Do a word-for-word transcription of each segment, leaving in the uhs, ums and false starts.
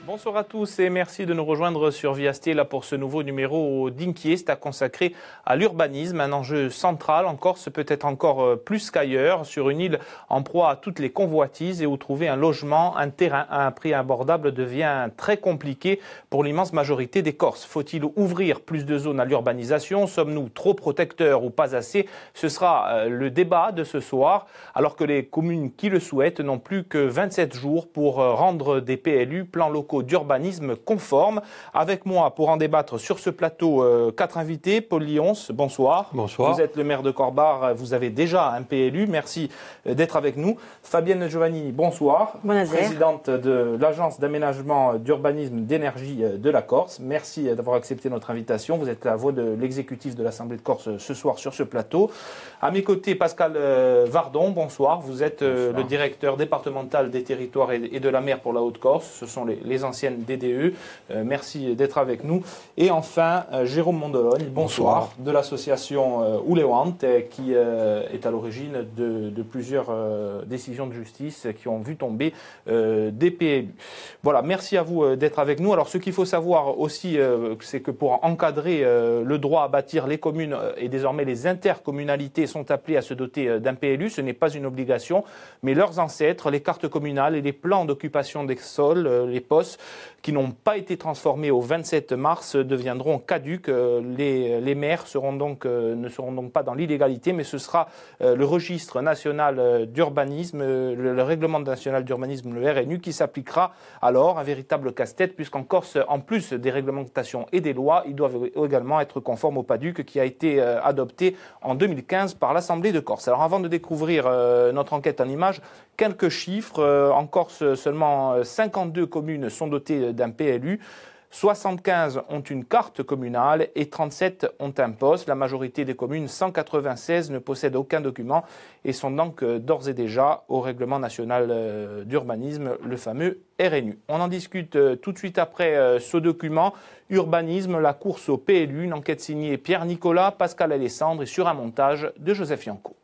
Bonsoir à tous et merci de nous rejoindre sur Viasté là pour ce nouveau numéro d'Inquiest à consacrer à l'urbanisme, un enjeu central en Corse, peut-être encore plus qu'ailleurs, sur une île en proie à toutes les convoitises et où trouver un logement, un terrain à un prix abordable devient très compliqué pour l'immense majorité des Corses. Faut-il ouvrir plus de zones à l'urbanisation? Sommes-nous trop protecteurs ou pas assez? Ce sera le débat de ce soir, alors que les communes qui le souhaitent n'ont plus que vingt-sept jours pour rendre des P L U, plans locaux d'urbanisme conforme. Avec moi pour en débattre sur ce plateau, euh, quatre invités. Paul Lyons, bonsoir. Bonsoir. Vous êtes le maire de Corbar, vous avez déjà un P L U, merci d'être avec nous. Fabienne Giovanni, bonsoir. Bonjour. Présidente de l'Agence d'aménagement d'urbanisme d'énergie de la Corse. Merci d'avoir accepté notre invitation. Vous êtes la voix de l'exécutif de l'Assemblée de Corse ce soir sur ce plateau. À mes côtés, Pascal Vardon, bonsoir. Vous êtes bonsoir. Le directeur départemental des territoires et de la mer pour la Haute-Corse. Ce sont les, les anciennes D D E. Euh, merci d'être avec nous. Et enfin, euh, Jérôme Mondologne, bonsoir, bonsoir, de l'association euh, Oulewant, euh, qui euh, est à l'origine de, de plusieurs euh, décisions de justice qui ont vu tomber euh, des P L U. Voilà, merci à vous euh, d'être avec nous. Alors, ce qu'il faut savoir aussi, euh, c'est que pour encadrer euh, le droit à bâtir, les communes euh, et désormais les intercommunalités sont appelées à se doter euh, d'un P L U. Ce n'est pas une obligation, mais leurs ancêtres, les cartes communales et les plans d'occupation des sols, euh, les P O S, qui n'ont pas été transformés au vingt-sept mars deviendront caducs. Les, les maires seront donc, ne seront donc pas dans l'illégalité, mais ce sera le registre national d'urbanisme, le, le règlement national d'urbanisme, le R N U, qui s'appliquera alors, un véritable casse-tête, puisqu'en Corse, en plus des réglementations et des lois, ils doivent également être conformes au PADUC qui a été adopté en deux mille quinze par l'Assemblée de Corse. Alors avant de découvrir notre enquête en images, quelques chiffres. En Corse, seulement cinquante-deux communes sont dotées d'un P L U. soixante-quinze ont une carte communale et trente-sept ont un P O S. La majorité des communes, cent quatre-vingt-seize, ne possèdent aucun document et sont donc d'ores et déjà au règlement national d'urbanisme, le fameux R N U. On en discute tout de suite après ce document. Urbanisme, la course au P L U, une enquête signée Pierre Nicolas, Pascal Alessandre et sur un montage de Joseph Yanco.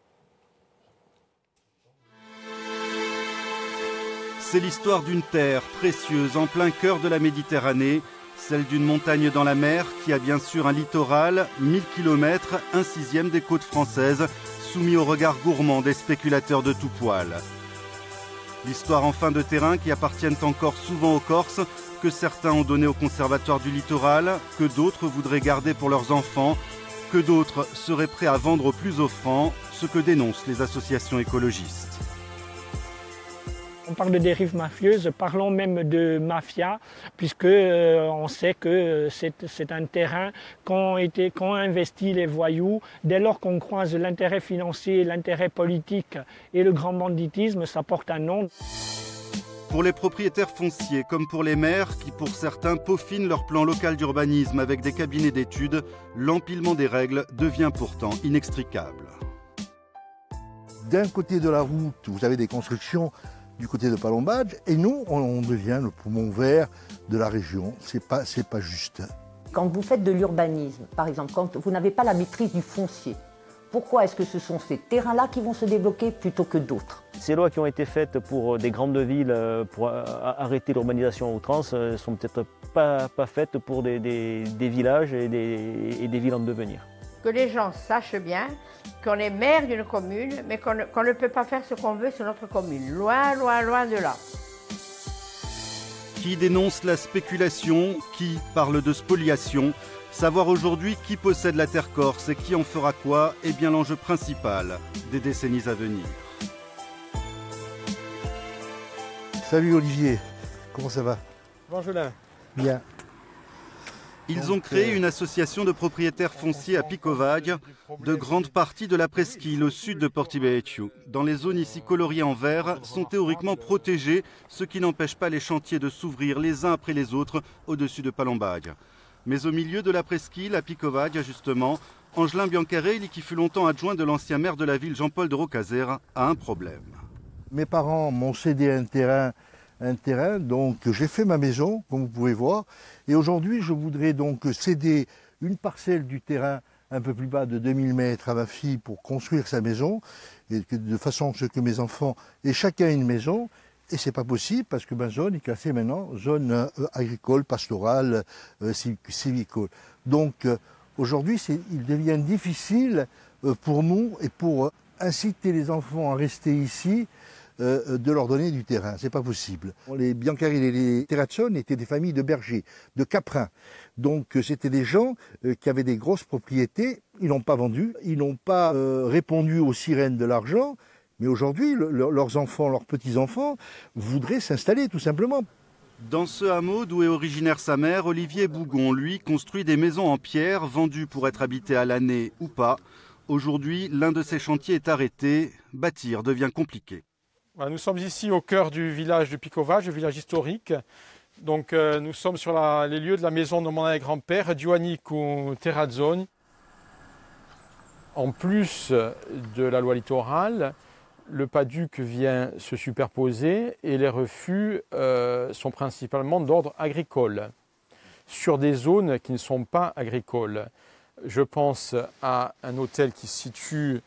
C'est l'histoire d'une terre précieuse en plein cœur de la Méditerranée, celle d'une montagne dans la mer qui a bien sûr un littoral, mille kilomètres, un sixième des côtes françaises, soumis au regard gourmand des spéculateurs de tout poil. L'histoire enfin de terrains qui appartiennent encore souvent aux Corses, que certains ont donné au Conservatoire du littoral, que d'autres voudraient garder pour leurs enfants, que d'autres seraient prêts à vendre au plus offrant, ce que dénoncent les associations écologistes. On parle de dérives mafieuses, parlons même de mafia, puisque euh, on sait que c'est un terrain qu'ont été, qu'ont investi les voyous. Dès lors qu'on croise l'intérêt financier, l'intérêt politique et le grand banditisme, ça porte un nom. Pour les propriétaires fonciers, comme pour les maires, qui pour certains peaufinent leur plan local d'urbanisme avec des cabinets d'études, l'empilement des règles devient pourtant inextricable. D'un côté de la route, vous avez des constructions du côté de Palombadge, et nous, on devient le poumon vert de la région. C'est pas, c'est pas juste. Quand vous faites de l'urbanisme, par exemple, quand vous n'avez pas la maîtrise du foncier, pourquoi est-ce que ce sont ces terrains-là qui vont se débloquer plutôt que d'autres? Ces lois qui ont été faites pour des grandes villes, pour arrêter l'urbanisation à outrance, ne sont peut-être pas, pas faites pour des, des, des villages et des, et des villes en devenir. Que les gens sachent bien qu'on est maire d'une commune, mais qu'on ne, qu'on ne peut pas faire ce qu'on veut sur notre commune. Loin, loin, loin de là. Qui dénonce la spéculation, qui parle de spoliation. Savoir aujourd'hui qui possède la terre corse et qui en fera quoi est bien l'enjeu principal des décennies à venir. Salut Olivier, comment ça va? Bonjour. Bien. Ils ont créé une association de propriétaires fonciers à Picovaghe, de grandes parties de la presqu'île au sud de Portibecchio. Dans les zones ici coloriées en vert, sont théoriquement protégées, ce qui n'empêche pas les chantiers de s'ouvrir les uns après les autres au-dessus de Palombaghe. Mais au milieu de la presqu'île, à Picovaghe justement, Angelin Biancarelli, qui fut longtemps adjoint de l'ancien maire de la ville Jean-Paul de Rocazère, a un problème. Mes parents m'ont cédé un terrain un terrain, donc j'ai fait ma maison, comme vous pouvez voir, et aujourd'hui je voudrais donc céder une parcelle du terrain un peu plus bas de deux mille mètres à ma fille pour construire sa maison, et que, de façon à ce que mes enfants aient chacun une maison, Et ce n'est pas possible parce que ma zone est classée maintenant zone euh, agricole, pastorale, euh, sylvicole. Donc euh, aujourd'hui, il devient difficile euh, pour nous et pour euh, inciter les enfants à rester ici, euh, de leur donner du terrain. Ce n'est pas possible. Les Biancaril et les Terraccione étaient des familles de bergers, de caprins. Donc euh, c'était des gens euh, qui avaient des grosses propriétés. Ils n'ont pas vendu, ils n'ont pas euh, répondu aux sirènes de l'argent. Mais aujourd'hui, le, le, leurs enfants, leurs petits-enfants voudraient s'installer tout simplement. Dans ce hameau d'où est originaire sa mère, Olivier Bougon, lui, construit des maisons en pierre vendues pour être habitées à l'année ou pas. Aujourd'hui, l'un de ces chantiers est arrêté. Bâtir devient compliqué. Nous sommes ici au cœur du village de Picovage, le village historique. Donc, euh, nous sommes sur la, les lieux de la maison de mon grand-père, Giovannico Terraccione. En plus de la loi littorale, le PADUC vient se superposer et les refus euh, sont principalement d'ordre agricole, sur des zones qui ne sont pas agricoles. Je pense à un hôtel qui se situe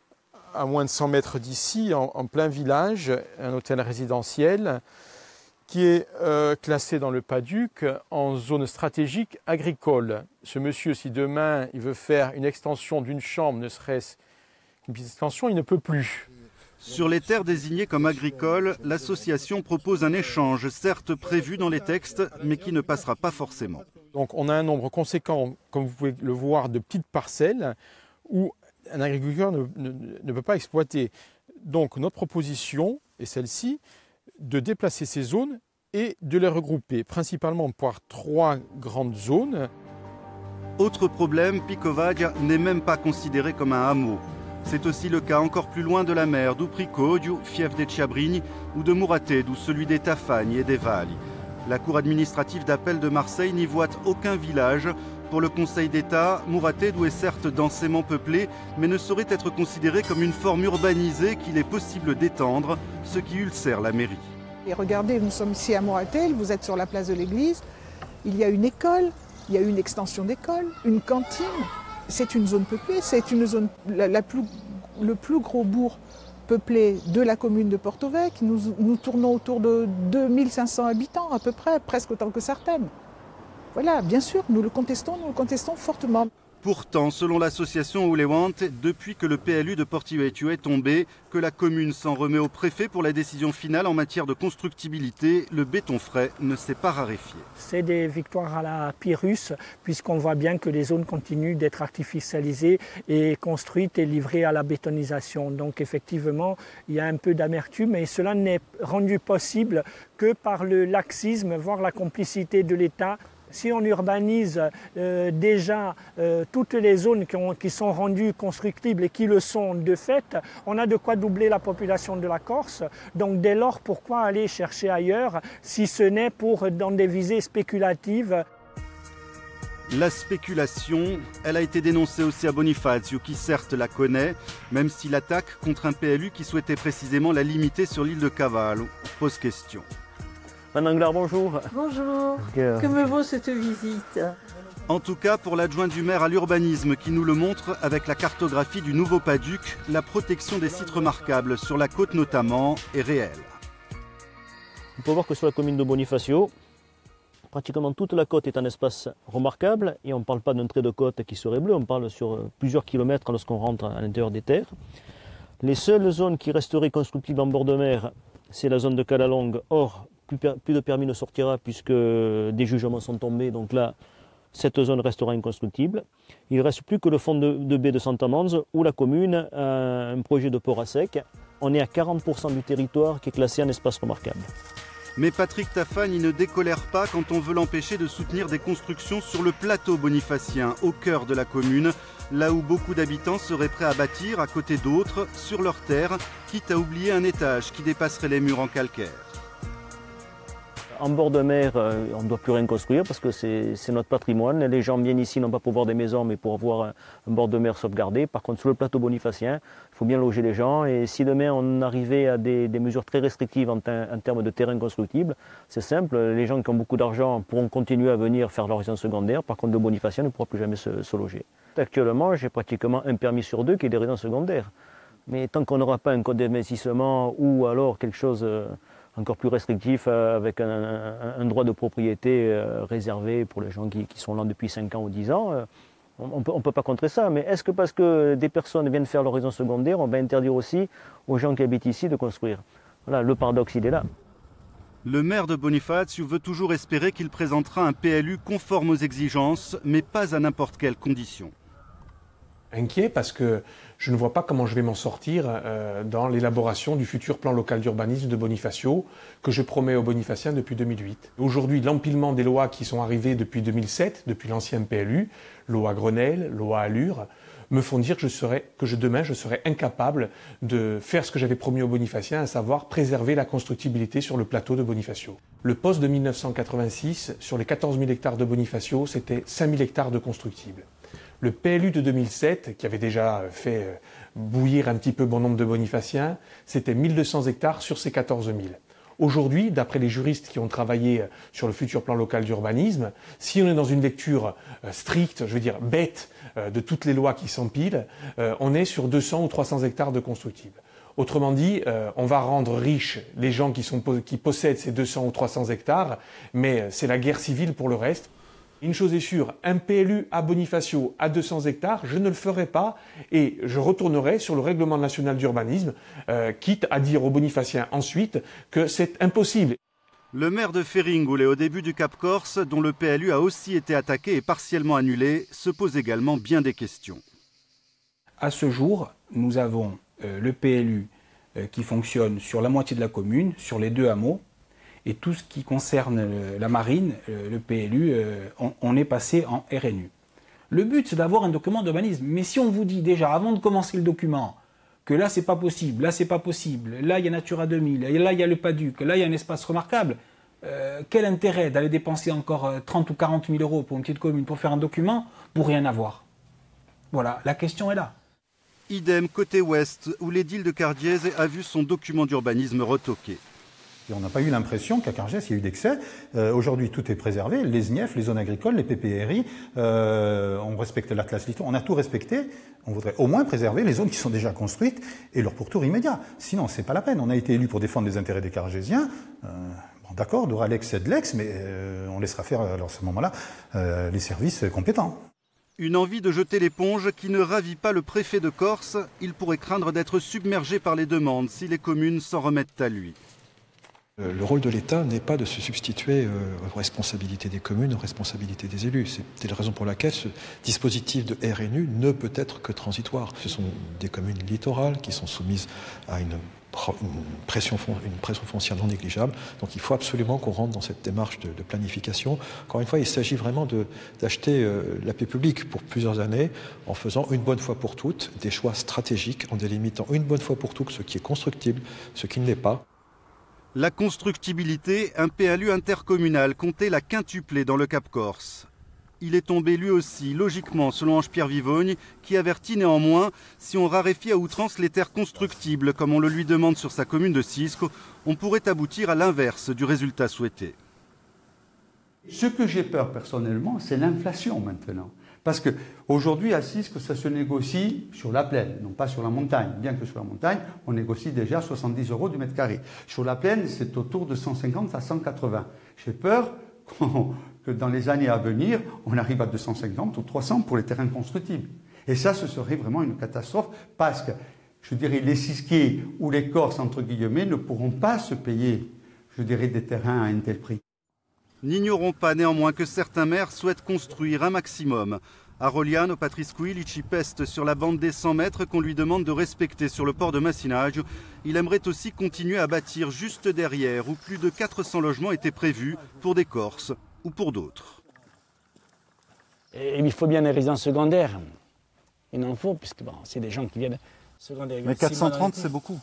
à moins de cent mètres d'ici, en, en plein village, un hôtel résidentiel qui est euh, classé dans le PADUC en zone stratégique agricole. Ce monsieur, si demain il veut faire une extension d'une chambre, ne serait-ce qu'une petite extension, il ne peut plus. Sur les terres désignées comme agricoles, l'association propose un échange, certes prévu dans les textes, mais qui ne passera pas forcément. Donc on a un nombre conséquent, comme vous pouvez le voir, de petites parcelles où un agriculteur ne, ne, ne peut pas exploiter. Donc notre proposition est celle-ci, de déplacer ces zones et de les regrouper, principalement par trois grandes zones. Autre problème, Picovage n'est même pas considéré comme un hameau. C'est aussi le cas encore plus loin de la mer, d'Upricodio, fief des Chiabrignes, ou de Mouratet, d'où celui des Tafagnes et des Valli. La Cour administrative d'appel de Marseille n'y voit aucun village. Pour le Conseil d'État, Mouratet est certes densément peuplé, mais ne saurait être considéré comme une forme urbanisée qu'il est possible d'étendre, ce qui ulcère la mairie. Et regardez, nous sommes ici à Mouratet, vous êtes sur la place de l'église, il y a une école, il y a une extension d'école, une cantine. C'est une zone peuplée, c'est une zone, la, la plus, le plus gros bourg peuplé de la commune de Porto-Vecchio. Nous, nous tournons autour de deux mille cinq cents habitants à peu près, presque autant que certaines. Voilà, bien sûr, nous le contestons, nous le contestons fortement. Pourtant, selon l'association Ulewante, depuis que le P L U de Porto-Vecchio est tombé, que la commune s'en remet au préfet pour la décision finale en matière de constructibilité, le béton frais ne s'est pas raréfié. C'est des victoires à la Pyrrhus, puisqu'on voit bien que les zones continuent d'être artificialisées et construites et livrées à la bétonisation. Donc effectivement, il y a un peu d'amertume, et cela n'est rendu possible que par le laxisme, voire la complicité de l'État. Si on urbanise euh, déjà euh, toutes les zones qui, ont, qui sont rendues constructibles et qui le sont de fait, on a de quoi doubler la population de la Corse. Donc dès lors, pourquoi aller chercher ailleurs si ce n'est pour dans des visées spéculatives? La spéculation, elle a été dénoncée aussi à Bonifacio, qui certes la connaît, même si l'attaque contre un P L U qui souhaitait précisément la limiter sur l'île de Cavallo pose question. Madame Anglard, bonjour. Bonjour. Euh... Que me vaut cette visite? En tout cas, pour l'adjoint du maire à l'urbanisme qui nous le montre avec la cartographie du nouveau PADUC, la protection des sites remarquables, sur la côte notamment, est réelle. On peut voir que sur la commune de Bonifacio, pratiquement toute la côte est un espace remarquable, et on ne parle pas d'un trait de côte qui serait bleu, on parle sur plusieurs kilomètres lorsqu'on rentre à l'intérieur des terres. Les seules zones qui resteraient constructibles en bord de mer, c'est la zone de Calalongue. Or, plus de permis ne sortira puisque des jugements sont tombés, donc là, cette zone restera inconstructible. Il ne reste plus que le fond de, de baie de Santa-Manze où la commune a un projet de port à sec. On est à quarante pour cent du territoire qui est classé en espace remarquable. Mais Patrick Tafagne ne décolère pas quand on veut l'empêcher de soutenir des constructions sur le plateau bonifacien, au cœur de la commune, là où beaucoup d'habitants seraient prêts à bâtir à côté d'autres, sur leurs terres, quitte à oublier un étage qui dépasserait les murs en calcaire. En bord de mer, on ne doit plus rien construire parce que c'est notre patrimoine. Les gens viennent ici non pas pour voir des maisons, mais pour avoir un, un bord de mer sauvegardé. Par contre, sur le plateau bonifacien, il faut bien loger les gens. Et si demain on arrivait à des, des mesures très restrictives en, en termes de terrain constructible, c'est simple. Les gens qui ont beaucoup d'argent pourront continuer à venir faire leur résidence secondaire. Par contre, le bonifacien ne pourra plus jamais se, se loger. Actuellement, j'ai pratiquement un permis sur deux qui est des résidences secondaires. Mais tant qu'on n'aura pas un code d'investissement ou alors quelque chose encore plus restrictif avec un, un, un droit de propriété euh, réservé pour les gens qui, qui sont là depuis cinq ans ou dix ans. Euh, on ne peut, on peut pas contrer ça, mais est-ce que parce que des personnes viennent faire leur raison secondaire, on va interdire aussi aux gens qui habitent ici de construire? Voilà, le paradoxe, il est là. Le maire de Bonifacio veut toujours espérer qu'il présentera un P L U conforme aux exigences, mais pas à n'importe quelle condition. Inquiet parce que je ne vois pas comment je vais m'en sortir euh, dans l'élaboration du futur plan local d'urbanisme de Bonifacio que je promets aux Bonifaciens depuis deux mille huit. Aujourd'hui, l'empilement des lois qui sont arrivées depuis deux mille sept, depuis l'ancien P L U, loi Grenelle, loi Allure, me font dire que, je serai, que je, demain je serai incapable de faire ce que j'avais promis aux Bonifaciens, à savoir préserver la constructibilité sur le plateau de Bonifacio. Le poste de mille neuf cent quatre-vingt-six, sur les quatorze mille hectares de Bonifacio, c'était cinq mille hectares de constructibles. Le P L U de deux mille sept, qui avait déjà fait bouillir un petit peu bon nombre de Bonifaciens, c'était mille deux cents hectares sur ces quatorze mille. Aujourd'hui, d'après les juristes qui ont travaillé sur le futur plan local d'urbanisme, si on est dans une lecture stricte, je veux dire bête, de toutes les lois qui s'empilent, on est sur deux cents ou trois cents hectares de constructibles. Autrement dit, on va rendre riches les gens qui, sont, qui possèdent ces deux cents ou trois cents hectares, mais c'est la guerre civile pour le reste. Une chose est sûre, un P L U à Bonifacio à deux cents hectares, je ne le ferai pas et je retournerai sur le règlement national d'urbanisme, euh, quitte à dire aux Bonifaciens ensuite que c'est impossible. Le maire de Ferringul, au début du Cap Corse, dont le P L U a aussi été attaqué et partiellement annulé, se pose également bien des questions. À ce jour, nous avons euh, le P L U euh, qui fonctionne sur la moitié de la commune, sur les deux hameaux. Et tout ce qui concerne la marine, le P L U, on, on est passé en R N U. Le but, c'est d'avoir un document d'urbanisme. Mais si on vous dit déjà, avant de commencer le document, que là, c'est pas possible, là, c'est pas possible, là, il y a Natura deux mille, là, il y a le Paduc, là, il y a un espace remarquable, euh, quel intérêt d'aller dépenser encore trente ou quarante mille euros pour une petite commune pour faire un document pour rien avoir? Voilà, la question est là. Idem côté ouest, où l'édile de Cardiese a vu son document d'urbanisme retoqué. Et on n'a pas eu l'impression qu'à Cargès, il y a eu d'excès. Euh, Aujourd'hui, tout est préservé. Les S N I F, les zones agricoles, les P P R I, euh, on respecte l'Atlas littoral. On a tout respecté. On voudrait au moins préserver les zones qui sont déjà construites et leur pourtour immédiat. Sinon, c'est pas la peine. On a été élus pour défendre les intérêts des Cargésiens. Euh, bon, d'accord, Doralex, c'est de l'ex, mais euh, on laissera faire, alors, à ce moment-là, euh, les services compétents. Une envie de jeter l'éponge qui ne ravit pas le préfet de Corse. Il pourrait craindre d'être submergé par les demandes si les communes s'en remettent à lui. Le rôle de l'État n'est pas de se substituer aux responsabilités des communes, aux responsabilités des élus. C'est la raison pour laquelle ce dispositif de R N U ne peut être que transitoire. Ce sont des communes littorales qui sont soumises à une, une, pression, une pression foncière non négligeable. Donc il faut absolument qu'on rentre dans cette démarche de, de planification. Encore une fois, il s'agit vraiment d'acheter euh, la paix publique pour plusieurs années en faisant une bonne fois pour toutes des choix stratégiques, en délimitant une bonne fois pour toutes ce qui est constructible, ce qui ne l'est pas. La constructibilité, un P L U intercommunal comptait la quintupler dans le Cap Corse. Il est tombé lui aussi, logiquement, selon Ange-Pierre Vivogne, qui avertit néanmoins, si on raréfie à outrance les terres constructibles, comme on le lui demande sur sa commune de Sisco, on pourrait aboutir à l'inverse du résultat souhaité. Ce que j'ai peur personnellement, c'est l'inflation maintenant. Parce qu'aujourd'hui, à Sisco, ça se négocie sur la plaine, non pas sur la montagne. Bien que sur la montagne, on négocie déjà soixante-dix euros du mètre carré. Sur la plaine, c'est autour de cent cinquante à cent quatre-vingts. J'ai peur que dans les années à venir, on arrive à deux cent cinquante ou trois cents pour les terrains constructibles. Et ça, ce serait vraiment une catastrophe parce que, je dirais, les Sisquiers ou les Corses, entre guillemets, ne pourront pas se payer, je dirais, des terrains à un tel prix. N'ignorons pas néanmoins que certains maires souhaitent construire un maximum. À Roliano, Patrisquilici peste sur la bande des cent mètres qu'on lui demande de respecter sur le port de Massinaggio. Il aimerait aussi continuer à bâtir juste derrière, où plus de quatre cents logements étaient prévus pour des Corses ou pour d'autres. Et il faut bien des résidences secondaires. Il en faut, puisque bon, c'est des gens qui viennent secondaires. Mais quatre cent trente, c'est beaucoup.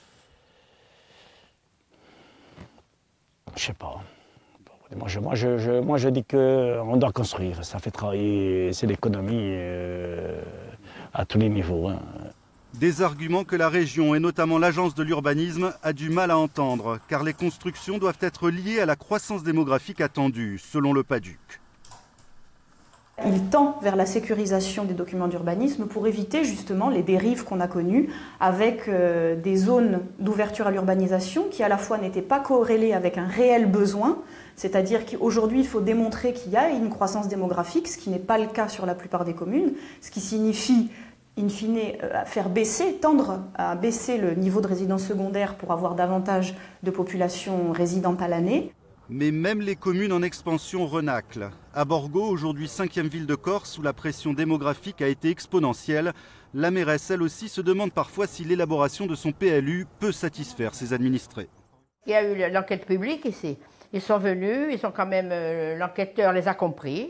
Je sais pas. Moi je, moi, je, je, moi, je dis qu'on doit construire. Ça fait travailler, c'est l'économie euh, à tous les niveaux. Hein. Des arguments que la région, et notamment l'agence de l'urbanisme, a du mal à entendre, car les constructions doivent être liées à la croissance démographique attendue, selon le Paduc. Il tend vers la sécurisation des documents d'urbanisme pour éviter justement les dérives qu'on a connues avec euh, des zones d'ouverture à l'urbanisation qui à la fois n'étaient pas corrélées avec un réel besoin, c'est-à-dire qu'aujourd'hui il faut démontrer qu'il y a une croissance démographique, ce qui n'est pas le cas sur la plupart des communes, ce qui signifie in fine euh, faire baisser, tendre à baisser le niveau de résidence secondaire pour avoir davantage de population résidente à l'année. Mais même les communes en expansion renaclent. À Borgo, aujourd'hui cinquième ville de Corse, où la pression démographique a été exponentielle, la mairesse, elle aussi, se demande parfois si l'élaboration de son P L U peut satisfaire ses administrés. Il y a eu l'enquête publique ici. Ils sont venus, ils ont quand même, euh, l'enquêteur les a compris,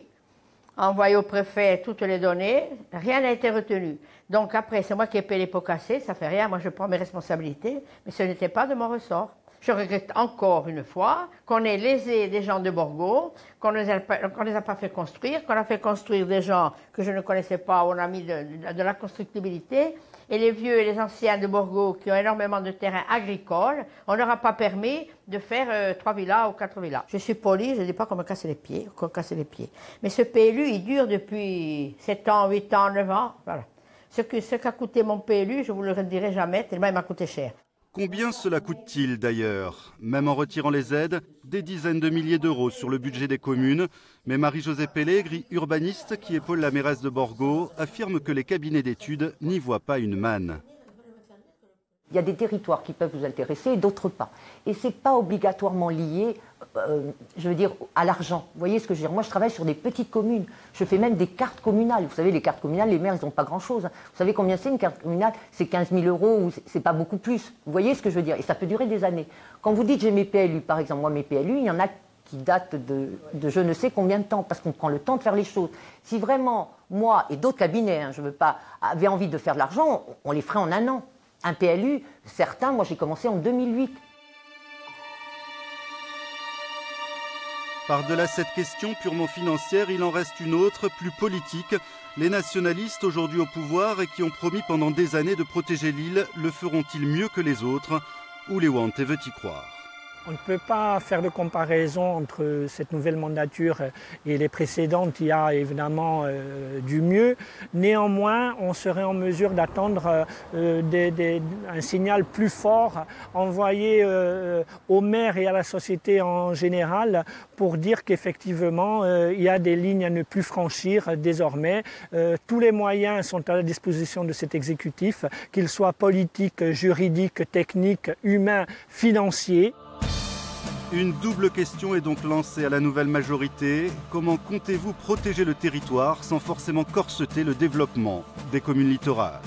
a envoyé au préfet toutes les données, rien n'a été retenu. Donc après, c'est moi qui ai payé les pots cassés, ça fait rien, moi je prends mes responsabilités, mais ce n'était pas de mon ressort. Je regrette encore une fois qu'on ait lésé des gens de Borgo, qu'on ne les a pas, qu'on les a pas fait construire, qu'on a fait construire des gens que je ne connaissais pas, on a mis de, de, de la constructibilité. Et les vieux et les anciens de Borgo qui ont énormément de terrains agricoles, on ne leur a pas permis de faire euh, trois villas ou quatre villas. Je suis polie, je ne dis pas qu'on me casse les pieds, qu'on casse les pieds. Mais ce P L U, il dure depuis sept ans, huit ans, neuf ans. Voilà. Ce que, ce qu'a coûté mon P L U, je ne vous le redirai jamais, tellement il m'a coûté cher. Combien cela coûte-t-il d'ailleurs? Même en retirant les aides, des dizaines de milliers d'euros sur le budget des communes. Mais Marie-Josée Pellegri, urbaniste qui épaule la mairesse de Borgo, affirme que les cabinets d'études n'y voient pas une manne. Il y a des territoires qui peuvent vous intéresser et d'autres pas. Et ce n'est pas obligatoirement lié, euh, je veux dire, à l'argent. Vous voyez ce que je veux dire? Moi, je travaille sur des petites communes. Je fais même des cartes communales. Vous savez, les cartes communales, les maires, ils n'ont pas grand-chose. Vous savez combien c'est une carte communale? C'est quinze mille euros ou c'est pas beaucoup plus. Vous voyez ce que je veux dire? Et ça peut durer des années. Quand vous dites j'ai mes P L U, par exemple, moi, mes P L U, il y en a qui datent de, de je ne sais combien de temps, parce qu'on prend le temps de faire les choses. Si vraiment, moi et d'autres cabinets, hein, je veux pas, avaient envie de faire de l'argent, on les ferait en un an. Un P L U, certains, moi j'ai commencé en deux mille huit. Par-delà cette question purement financière, il en reste une autre, plus politique. Les nationalistes aujourd'hui au pouvoir et qui ont promis pendant des années de protéger l'île, le feront-ils mieux que les autres? Ouléouante veut y croire. On ne peut pas faire de comparaison entre cette nouvelle mandature et les précédentes. Il y a évidemment euh, du mieux. Néanmoins, on serait en mesure d'attendre euh, des, des, un signal plus fort envoyé euh, aux maires et à la société en général pour dire qu'effectivement, euh, il y a des lignes à ne plus franchir désormais. Euh, tous les moyens sont à la disposition de cet exécutif, qu'ils soient politiques, juridiques, techniques, humains, financiers. Une double question est donc lancée à la nouvelle majorité. Comment comptez-vous protéger le territoire sans forcément corseter le développement des communes littorales?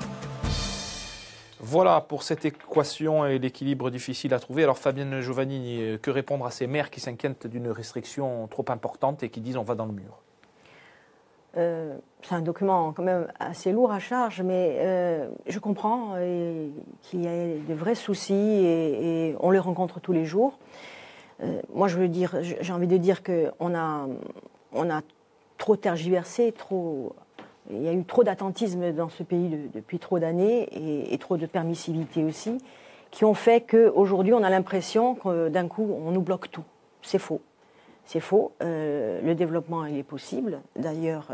Voilà pour cette équation et l'équilibre difficile à trouver. Alors Fabienne Giovanni, que répondre à ces maires qui s'inquiètent d'une restriction trop importante et qui disent on va dans le mur? Euh, c'est un document quand même assez lourd à charge, mais euh, je comprends qu'il y ait de vrais soucis et, et on les rencontre tous les jours. Euh, moi, je veux dire, j'ai envie de dire qu'on a, on a trop tergiversé, trop, il y a eu trop d'attentisme dans ce pays de, depuis trop d'années et, et trop de permissivité aussi, qui ont fait qu'aujourd'hui, on a l'impression que d'un coup, on nous bloque tout. C'est faux. C'est faux. Euh, le développement, il est possible. D'ailleurs,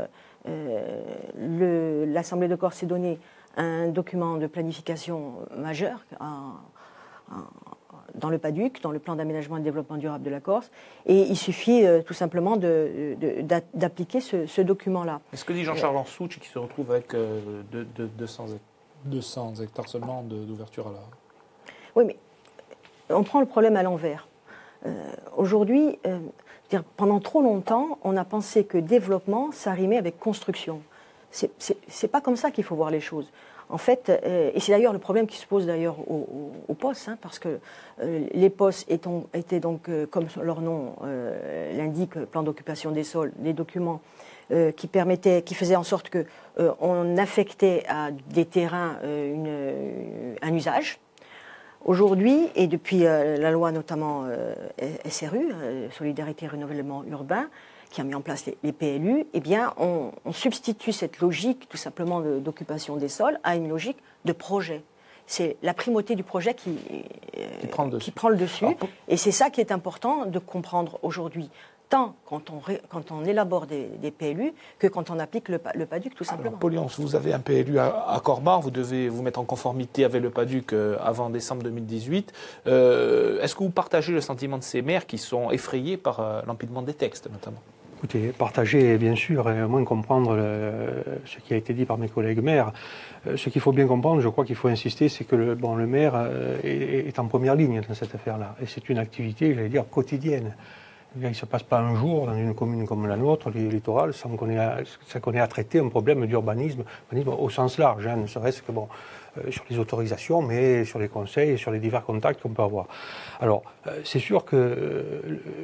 euh, l'Assemblée de Corse s'est donné un document de planification majeur en, en, dans le PADUC, dans le plan d'aménagement et de développement durable de la Corse. Et il suffit euh, tout simplement d'appliquer ce, ce document-là. Est-ce que dit Jean-Charles Ansouch, qui se retrouve avec euh, de, de, deux cents hectares seulement d'ouverture à la... Oui, mais on prend le problème à l'envers. Euh, Aujourd'hui, euh, pendant trop longtemps, on a pensé que développement, ça rimait avec construction. C'est pas comme ça qu'il faut voir les choses. En fait, euh, et c'est d'ailleurs le problème qui se pose d'ailleurs aux, aux, aux P O S, hein, parce que euh, les P O S étant, étaient donc, euh, comme leur nom euh, l'indique, plan d'occupation des sols, des documents euh, qui permettaient, qui faisaient en sorte que euh, on affectait à des terrains euh, une, un usage. Aujourd'hui, et depuis euh, la loi notamment euh, S R U, euh, Solidarité et Renouvellement Urbain, qui a mis en place les, les P L U, eh bien, on, on substitue cette logique tout simplement d'occupation des sols à une logique de projet. C'est la primauté du projet qui, euh, qui, prend, le qui prend le dessus. Alors, pour... Et c'est ça qui est important de comprendre aujourd'hui. tant quand on, ré, quand on élabore des, des P L U que quand on applique le, le PADUC, tout simplement. Alors, Polliance, vous avez un P L U à, à Corbar, vous devez vous mettre en conformité avec le PADUC euh, avant décembre deux mille dix-huit. Euh, Est-ce que vous partagez le sentiment de ces maires qui sont effrayés par euh, l'empilement des textes, notamment? Écoutez, partager, bien sûr, et au moins comprendre le, ce qui a été dit par mes collègues maires. Euh, ce qu'il faut bien comprendre, je crois qu'il faut insister, c'est que le, bon, le maire euh, est, est en première ligne dans cette affaire-là. Et c'est une activité, j'allais dire, quotidienne. Il ne se passe pas un jour dans une commune comme la nôtre, les littorales, sans qu'on ait, à, sans qu'on ait à traiter un problème d'urbanisme au sens large, hein, ne serait-ce que bon, euh, sur les autorisations, mais sur les conseils et sur les divers contacts qu'on peut avoir. Alors, euh, c'est sûr que euh,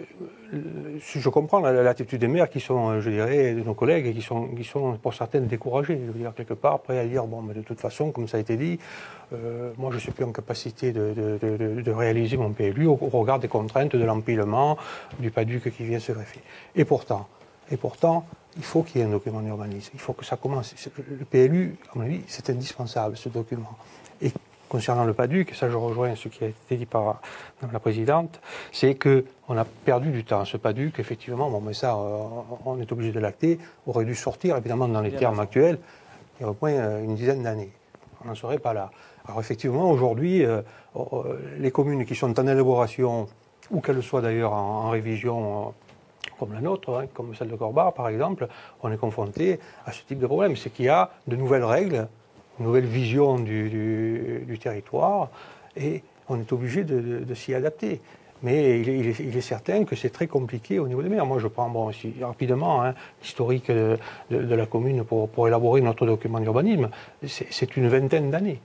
le, je comprends l'attitude des maires qui sont, je dirais, de nos collègues, et qui sont, qui sont pour certaines découragés, je veux dire, quelque part, prêts à dire, bon, mais de toute façon, comme ça a été dit, euh, moi je ne suis plus en capacité de, de, de, de réaliser mon P L U au, au regard des contraintes de l'empilement, du PADUC qui vient se greffer. Et pourtant, et pourtant, il faut qu'il y ait un document d'urbanisme, il faut que ça commence. Le P L U, à mon avis, c'est indispensable, ce document. Et concernant le PADUC, ça je rejoins ce qui a été dit par la présidente, c'est qu'on a perdu du temps. Ce PADUC, effectivement, bon, mais ça, on est obligé de l'acter, aurait dû sortir, évidemment, dans les termes actuels, il y a au moins une dizaine d'années. On n'en serait pas là. Alors effectivement, aujourd'hui, euh, les communes qui sont en élaboration, ou qu'elles soient d'ailleurs en, en révision, euh, comme la nôtre, hein, comme celle de Corbar par exemple, on est confronté à ce type de problème. C'est qu'il y a de nouvelles règles, une nouvelle vision du, du, du territoire, et on est obligé de, de, de s'y adapter. Mais il est, il, est, il est certain que c'est très compliqué au niveau des maires. Moi, je prends bon, aussi, rapidement hein, l'historique de, de, de la commune pour, pour élaborer notre document d'urbanisme. C'est une vingtaine d'années,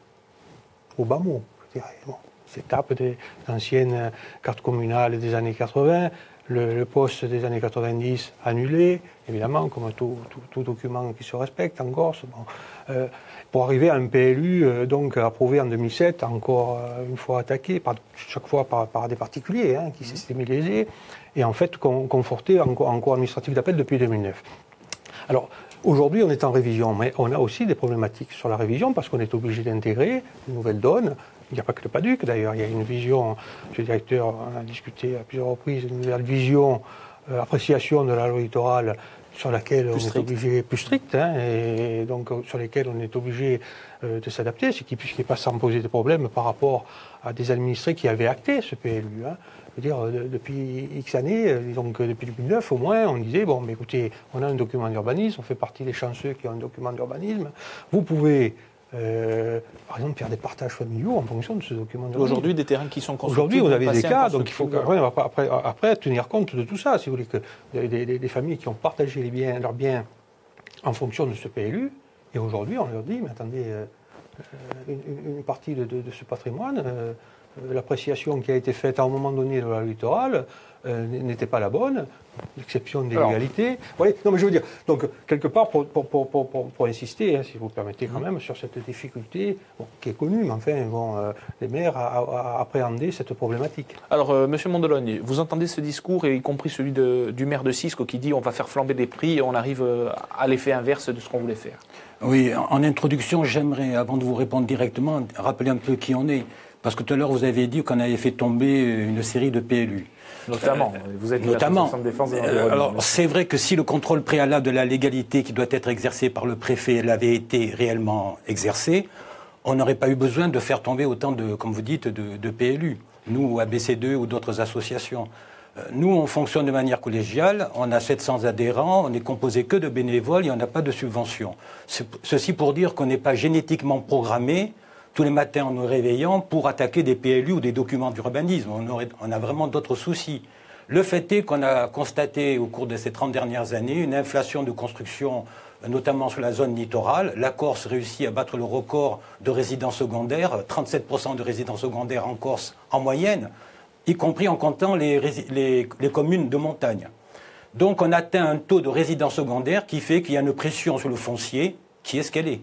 au bas mot, je dirais. Bon, c'est tape des anciennes cartes communales des années quatre-vingt, le, le poste des années quatre-vingt-dix annulé, évidemment, comme tout, tout, tout document qui se respecte en Corse. Bon, euh, pour arriver à un P L U euh, donc approuvé en deux mille sept, encore euh, une fois attaqué, par, chaque fois par, par des particuliers hein, qui mmh. s'estimaient lésés, et en fait con, conforté en, en cours administratif d'appel depuis deux mille neuf. Alors, aujourd'hui, on est en révision, mais on a aussi des problématiques sur la révision parce qu'on est obligé d'intégrer une nouvelle donne. Il n'y a pas que le PADUC, d'ailleurs, il y a une vision, monsieur le directeur, on a discuté à plusieurs reprises, une nouvelle vision, euh, appréciation de la loi littorale sur laquelle plus on strict. est obligé, plus stricte, hein, et donc sur lesquelles on est obligé euh, de s'adapter, ce qui puisqu'il pas sans poser des problèmes par rapport à des administrés qui avaient acté ce P L U. Hein. Je veux dire, de, depuis X années, donc depuis deux mille neuf au moins, on disait, bon, mais écoutez, on a un document d'urbanisme, on fait partie des chanceux qui ont un document d'urbanisme, vous pouvez... Euh, par exemple, faire des partages familiaux en fonction de ce document. Aujourd'hui, des terrains qui sont construits. Aujourd'hui, vous avez des cas, donc il faut après, après tenir compte de tout ça. Si vous voulez, que vous avez des, des, des familles qui ont partagé les biens, leurs biens en fonction de ce P L U, et aujourd'hui, on leur dit, mais attendez, euh, une, une partie de, de, de ce patrimoine, euh, l'appréciation qui a été faite à un moment donné de la littorale euh, n'était pas la bonne, l'exception des légalités. Oui, non, mais je veux dire, donc, quelque part, pour, pour, pour, pour, pour insister, hein, si vous permettez quand même, sur cette difficulté, bon, qui est connue, mais enfin, bon, euh, les maires à, à, à appréhender cette problématique. Alors, euh, monsieur Mondelogne, vous entendez ce discours, et y compris celui de, du maire de Cisco, qui dit on va faire flamber les prix et on arrive euh, à l'effet inverse de ce qu'on voulait faire. Oui, en introduction, j'aimerais, avant de vous répondre directement, rappeler un peu qui on est. Parce que tout à l'heure, vous avez dit qu'on avait fait tomber une série de P L U. Notamment. Euh, vous êtes notamment. De défense de euh, alors, c'est vrai que si le contrôle préalable de la légalité qui doit être exercé par le préfet l'avait été réellement exercé, on n'aurait pas eu besoin de faire tomber autant de, comme vous dites, de, de P L U. Nous, A B C deux ou d'autres associations. Euh, nous, on fonctionne de manière collégiale. On a sept cents adhérents. On n'est composé que de bénévoles et on n'a pas de subvention. Ceci pour dire qu'on n'est pas génétiquement programmé tous les matins en nous réveillant pour attaquer des P L U ou des documents d'urbanisme. On, on a vraiment d'autres soucis. Le fait est qu'on a constaté au cours de ces trente dernières années une inflation de construction, notamment sur la zone littorale. La Corse réussit à battre le record de résidences secondaires, trente-sept pour cent de résidences secondaires en Corse en moyenne, y compris en comptant les, les, les communes de montagne. Donc on atteint un taux de résidences secondaires qui fait qu'il y a une pression sur le foncier qui est ce qu'elle est.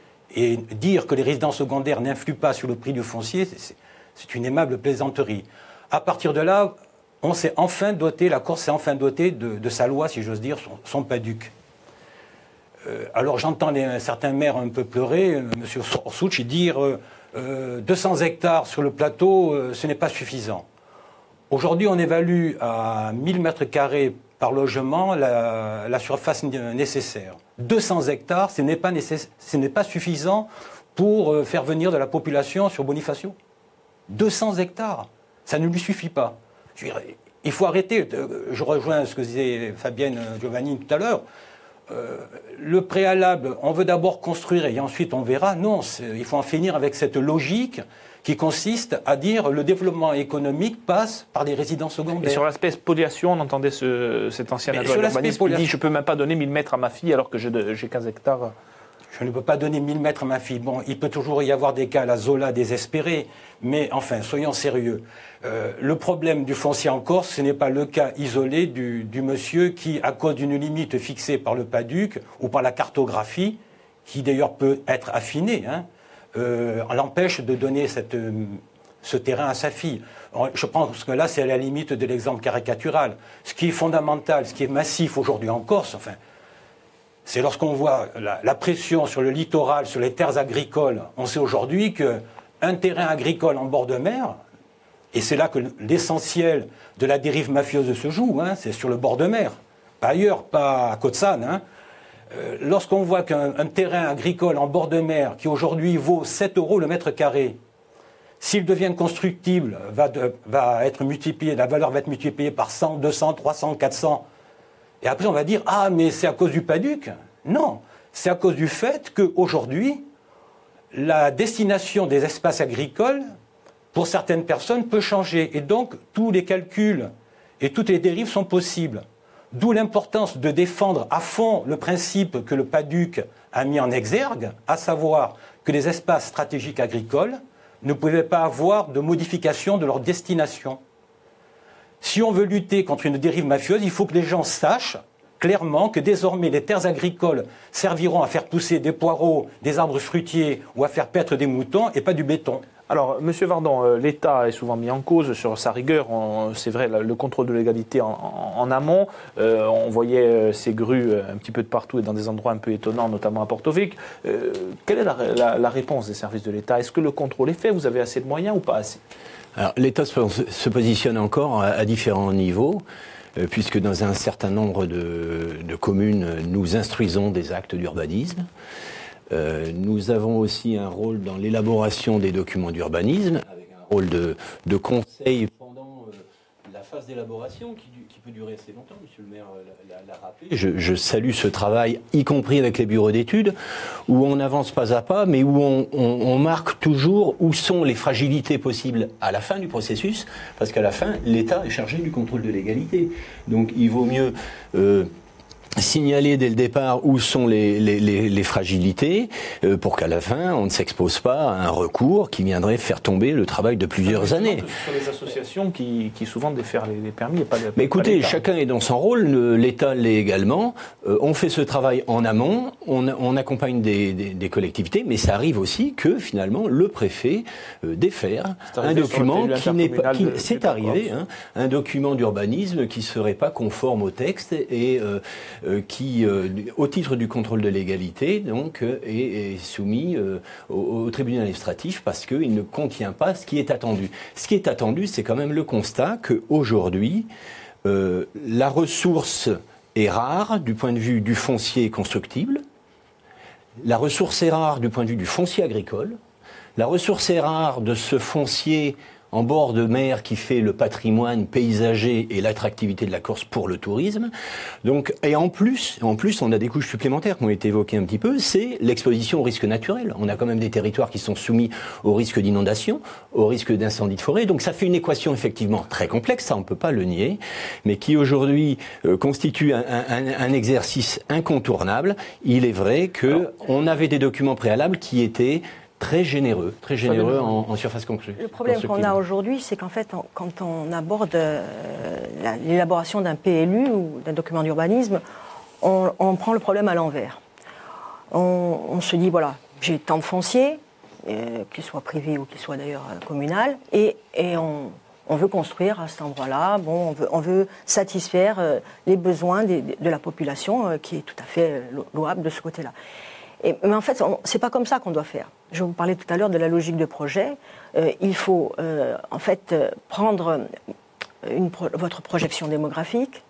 Et dire que les résidences secondaires n'influent pas sur le prix du foncier, c'est une aimable plaisanterie. À partir de là, on s'est enfin doté, la Corse s'est enfin dotée de, de sa loi, si j'ose dire, son, son PADUC. Euh, alors j'entends certains maires un peu pleurer, euh, M. Orsucci, dire euh, euh, deux cents hectares sur le plateau, euh, ce n'est pas suffisant. Aujourd'hui, on évalue à mille mètres carrés par logement la, la surface nécessaire. deux cents hectares, ce n'est pas, nécess... ce n'est pas suffisant pour faire venir de la population sur Bonifacio. deux cents hectares, ça ne lui suffit pas. Je dirais, il faut arrêter, je rejoins ce que disait Fabienne Giovanni tout à l'heure, euh, le préalable, on veut d'abord construire et ensuite on verra. Non, il faut en finir avec cette logique qui consiste à dire le développement économique passe par des résidences secondaires. Et sur l'aspect spoliation, on entendait ce, cet ancien adjoint d'urbanisme qui dit « je ne peux même pas donner mille mètres à ma fille alors que j'ai quinze hectares ». Je ne peux pas donner mille mètres à ma fille. Bon, il peut toujours y avoir des cas à la Zola désespérés, mais enfin, soyons sérieux. Euh, le problème du foncier en Corse, ce n'est pas le cas isolé du, du monsieur qui, à cause d'une limite fixée par le PADUC ou par la cartographie, qui d'ailleurs peut être affinée, hein, euh, l'empêche de donner cette, ce terrain à sa fille. Je pense que là, c'est à la limite de l'exemple caricatural. Ce qui est fondamental, ce qui est massif aujourd'hui en Corse, enfin, c'est lorsqu'on voit la, la pression sur le littoral, sur les terres agricoles. On sait aujourd'hui qu'un terrain agricole en bord de mer, et c'est là que l'essentiel de la dérive mafieuse se joue, hein, c'est sur le bord de mer, pas ailleurs, pas à Côte-Sanne. Hein. Euh, lorsqu'on voit qu'un terrain agricole en bord de mer, qui aujourd'hui vaut sept euros le mètre carré, s'il devient constructible, va, de, va être multiplié, la valeur va être multipliée par cent, deux cents, trois cents, quatre cents. Et après, on va dire, ah, mais c'est à cause du PADUC. Non, c'est à cause du fait qu'aujourd'hui, la destination des espaces agricoles, pour certaines personnes, peut changer. Et donc, tous les calculs et toutes les dérives sont possibles. D'où l'importance de défendre à fond le principe que le PADUC a mis en exergue, à savoir que les espaces stratégiques agricoles ne pouvaient pas avoir de modification de leur destination. Si on veut lutter contre une dérive mafieuse, il faut que les gens sachent clairement que désormais les terres agricoles serviront à faire pousser des poireaux, des arbres fruitiers ou à faire paître des moutons et pas du béton. Alors, Monsieur Vardon, l'État est souvent mis en cause sur sa rigueur. C'est vrai, le contrôle de l'égalité en, en, en amont. Euh, on voyait ces grues un petit peu de partout et dans des endroits un peu étonnants, notamment à Porto Vecchio. Euh, quelle est la, la, la réponse des services de l'État? Est-ce que le contrôle est fait? Vous avez assez de moyens ou pas assez? Alors, l'État se, se positionne encore à, à différents niveaux, euh, puisque dans un certain nombre de, de communes, nous instruisons des actes d'urbanisme. Euh, nous avons aussi un rôle dans l'élaboration des documents d'urbanisme, avec un rôle de, de conseil pendant euh, la phase d'élaboration, qui, qui peut durer assez longtemps, Monsieur le maire l'a rappelé. Je, je salue ce travail, y compris avec les bureaux d'études, où on avance pas à pas, mais où on, on, on marque toujours où sont les fragilités possibles à la fin du processus, parce qu'à la fin, l'État est chargé du contrôle de légalité. Donc il vaut mieux... Euh, signaler dès le départ où sont les, les, les, les fragilités euh, pour qu'à la fin, on ne s'expose pas à un recours qui viendrait faire tomber le travail de plusieurs années. Ce sont les associations qui, qui souvent défèrent les, les permis et pas les. Mais écoutez, chacun est dans son rôle, l'État l'est également. Euh, on fait ce travail en amont, on, on accompagne des, des, des collectivités, mais ça arrive aussi que finalement le préfet euh, défère un document qui n'est pas. C'est arrivé, hein, un document d'urbanisme qui serait pas conforme au texte et euh, qui, euh, au titre du contrôle de légalité, donc, euh, est, est soumis euh, au, au tribunal administratif parce qu'il ne contient pas ce qui est attendu. Ce qui est attendu, c'est quand même le constat qu'aujourd'hui, euh, la ressource est rare du point de vue du foncier constructible, la ressource est rare du point de vue du foncier agricole, la ressource est rare de ce foncier en bord de mer qui fait le patrimoine paysager et l'attractivité de la Corse pour le tourisme. Donc, et en plus, en plus, on a des couches supplémentaires qui ont été évoquées un petit peu, c'est l'exposition au risque naturel. On a quand même des territoires qui sont soumis au risque d'inondation, au risque d'incendie de forêt. Donc ça fait une équation effectivement très complexe, ça on ne peut pas le nier, mais qui aujourd'hui euh, constitue un, un, un exercice incontournable. Il est vrai qu'on avait des documents préalables qui étaient très généreux, très généreux en, en surface construite. Le problème qu'on a aujourd'hui, c'est qu'en fait, on, quand on aborde euh, l'élaboration d'un P L U ou d'un document d'urbanisme, on, on prend le problème à l'envers. On, on se dit, voilà, j'ai tant de fonciers, euh, qu'ils soient privés ou qu'ils soient d'ailleurs euh, communal, et, et on, on veut construire à cet endroit-là, bon, on veut, on veut satisfaire euh, les besoins des, de la population, euh, qui est tout à fait louable de ce côté-là. Et, mais en fait, c'est pas comme ça qu'on doit faire. Je vous parlais tout à l'heure de la logique de projet. Euh, il faut euh, en fait prendre une pro votre projection démographique,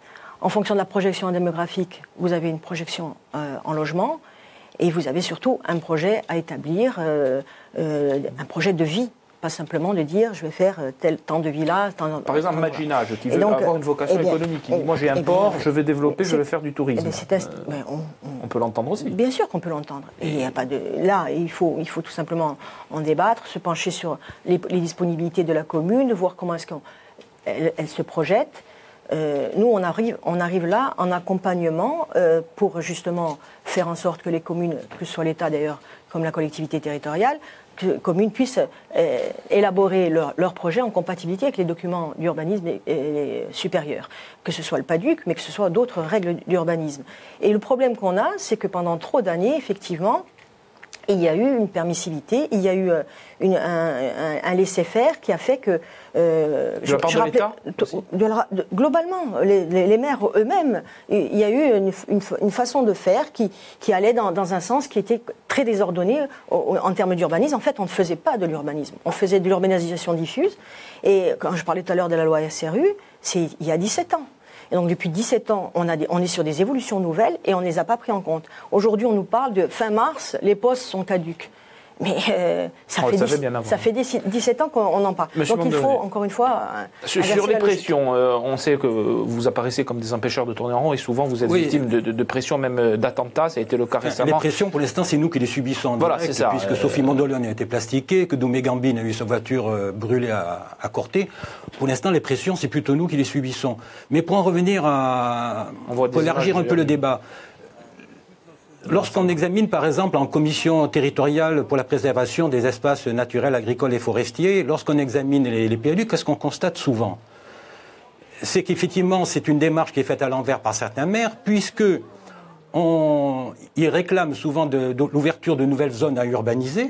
En fonction de la projection démographique, vous avez une projection euh, en logement et vous avez surtout un projet à établir, euh, euh, un projet de vie. Pas simplement de dire je vais faire tel temps de villas. Tant, Par exemple, Maginage, qui veut donc, avoir une vocation eh bien, économique. Il dit, eh, moi j'ai un eh port, bien, je vais développer, je vais faire du tourisme. Eh bien, euh, on, on, on peut l'entendre aussi. Bien sûr qu'on peut l'entendre. Et il y a pas de, là, il faut, il faut tout simplement en débattre, se pencher sur les, les disponibilités de la commune, voir comment est-ce qu'elle elle se projette. Euh, nous, on arrive, on arrive là en accompagnement euh, pour justement faire en sorte que les communes, que ce soit l'État d'ailleurs, comme la collectivité territoriale, que les communes puissent euh, élaborer leur, leur projet en compatibilité avec les documents d'urbanisme et, et supérieurs, que ce soit le PADUC, mais que ce soit d'autres règles d'urbanisme. Et le problème qu'on a, c'est que pendant trop d'années, effectivement, il y a eu une permissivité, il y a eu une, un, un, un laisser-faire qui a fait que... Euh, de la part je, je de l'État de, de, Globalement, les, les, les maires eux-mêmes, il y a eu une, une, une façon de faire qui, qui allait dans, dans un sens qui était très désordonné au, en termes d'urbanisme. En fait, on ne faisait pas de l'urbanisme, on faisait de l'urbanisation diffuse. Et quand je parlais tout à l'heure de la loi S R U, c'est il y a dix-sept ans. Et donc depuis dix-sept ans, on, a des, on est sur des évolutions nouvelles et on ne les a pas pris en compte. Aujourd'hui, on nous parle de fin mars, les postes sont caducs. Mais euh, ça, on fait dix, ça fait dix-sept ans qu'on en parle. Monsieur donc il faut, encore une fois... Sur, sur les pressions, euh, on sait que vous apparaissez comme des empêcheurs de tourner en rond et souvent vous êtes oui. victime de, de, de pressions, même d'attentats. Ça a été le cas enfin, récemment. Les pressions, pour l'instant, c'est nous qui les subissons en voilà, direct, c'est ça. puisque euh... Sophie Mondolone a été plastiquée, que Doumé Gambine a eu sa voiture euh, brûlée à, à Corté. Pour l'instant, les pressions, c'est plutôt nous qui les subissons. Mais pour en revenir à... pour élargir un peu le débat... Lorsqu'on examine, par exemple, en commission territoriale pour la préservation des espaces naturels, agricoles et forestiers, lorsqu'on examine les, les P L U, qu'est-ce qu'on constate souvent? C'est qu'effectivement, c'est une démarche qui est faite à l'envers par certains maires, puisque on, ils réclament souvent de, de l'ouverture de nouvelles zones à urbaniser.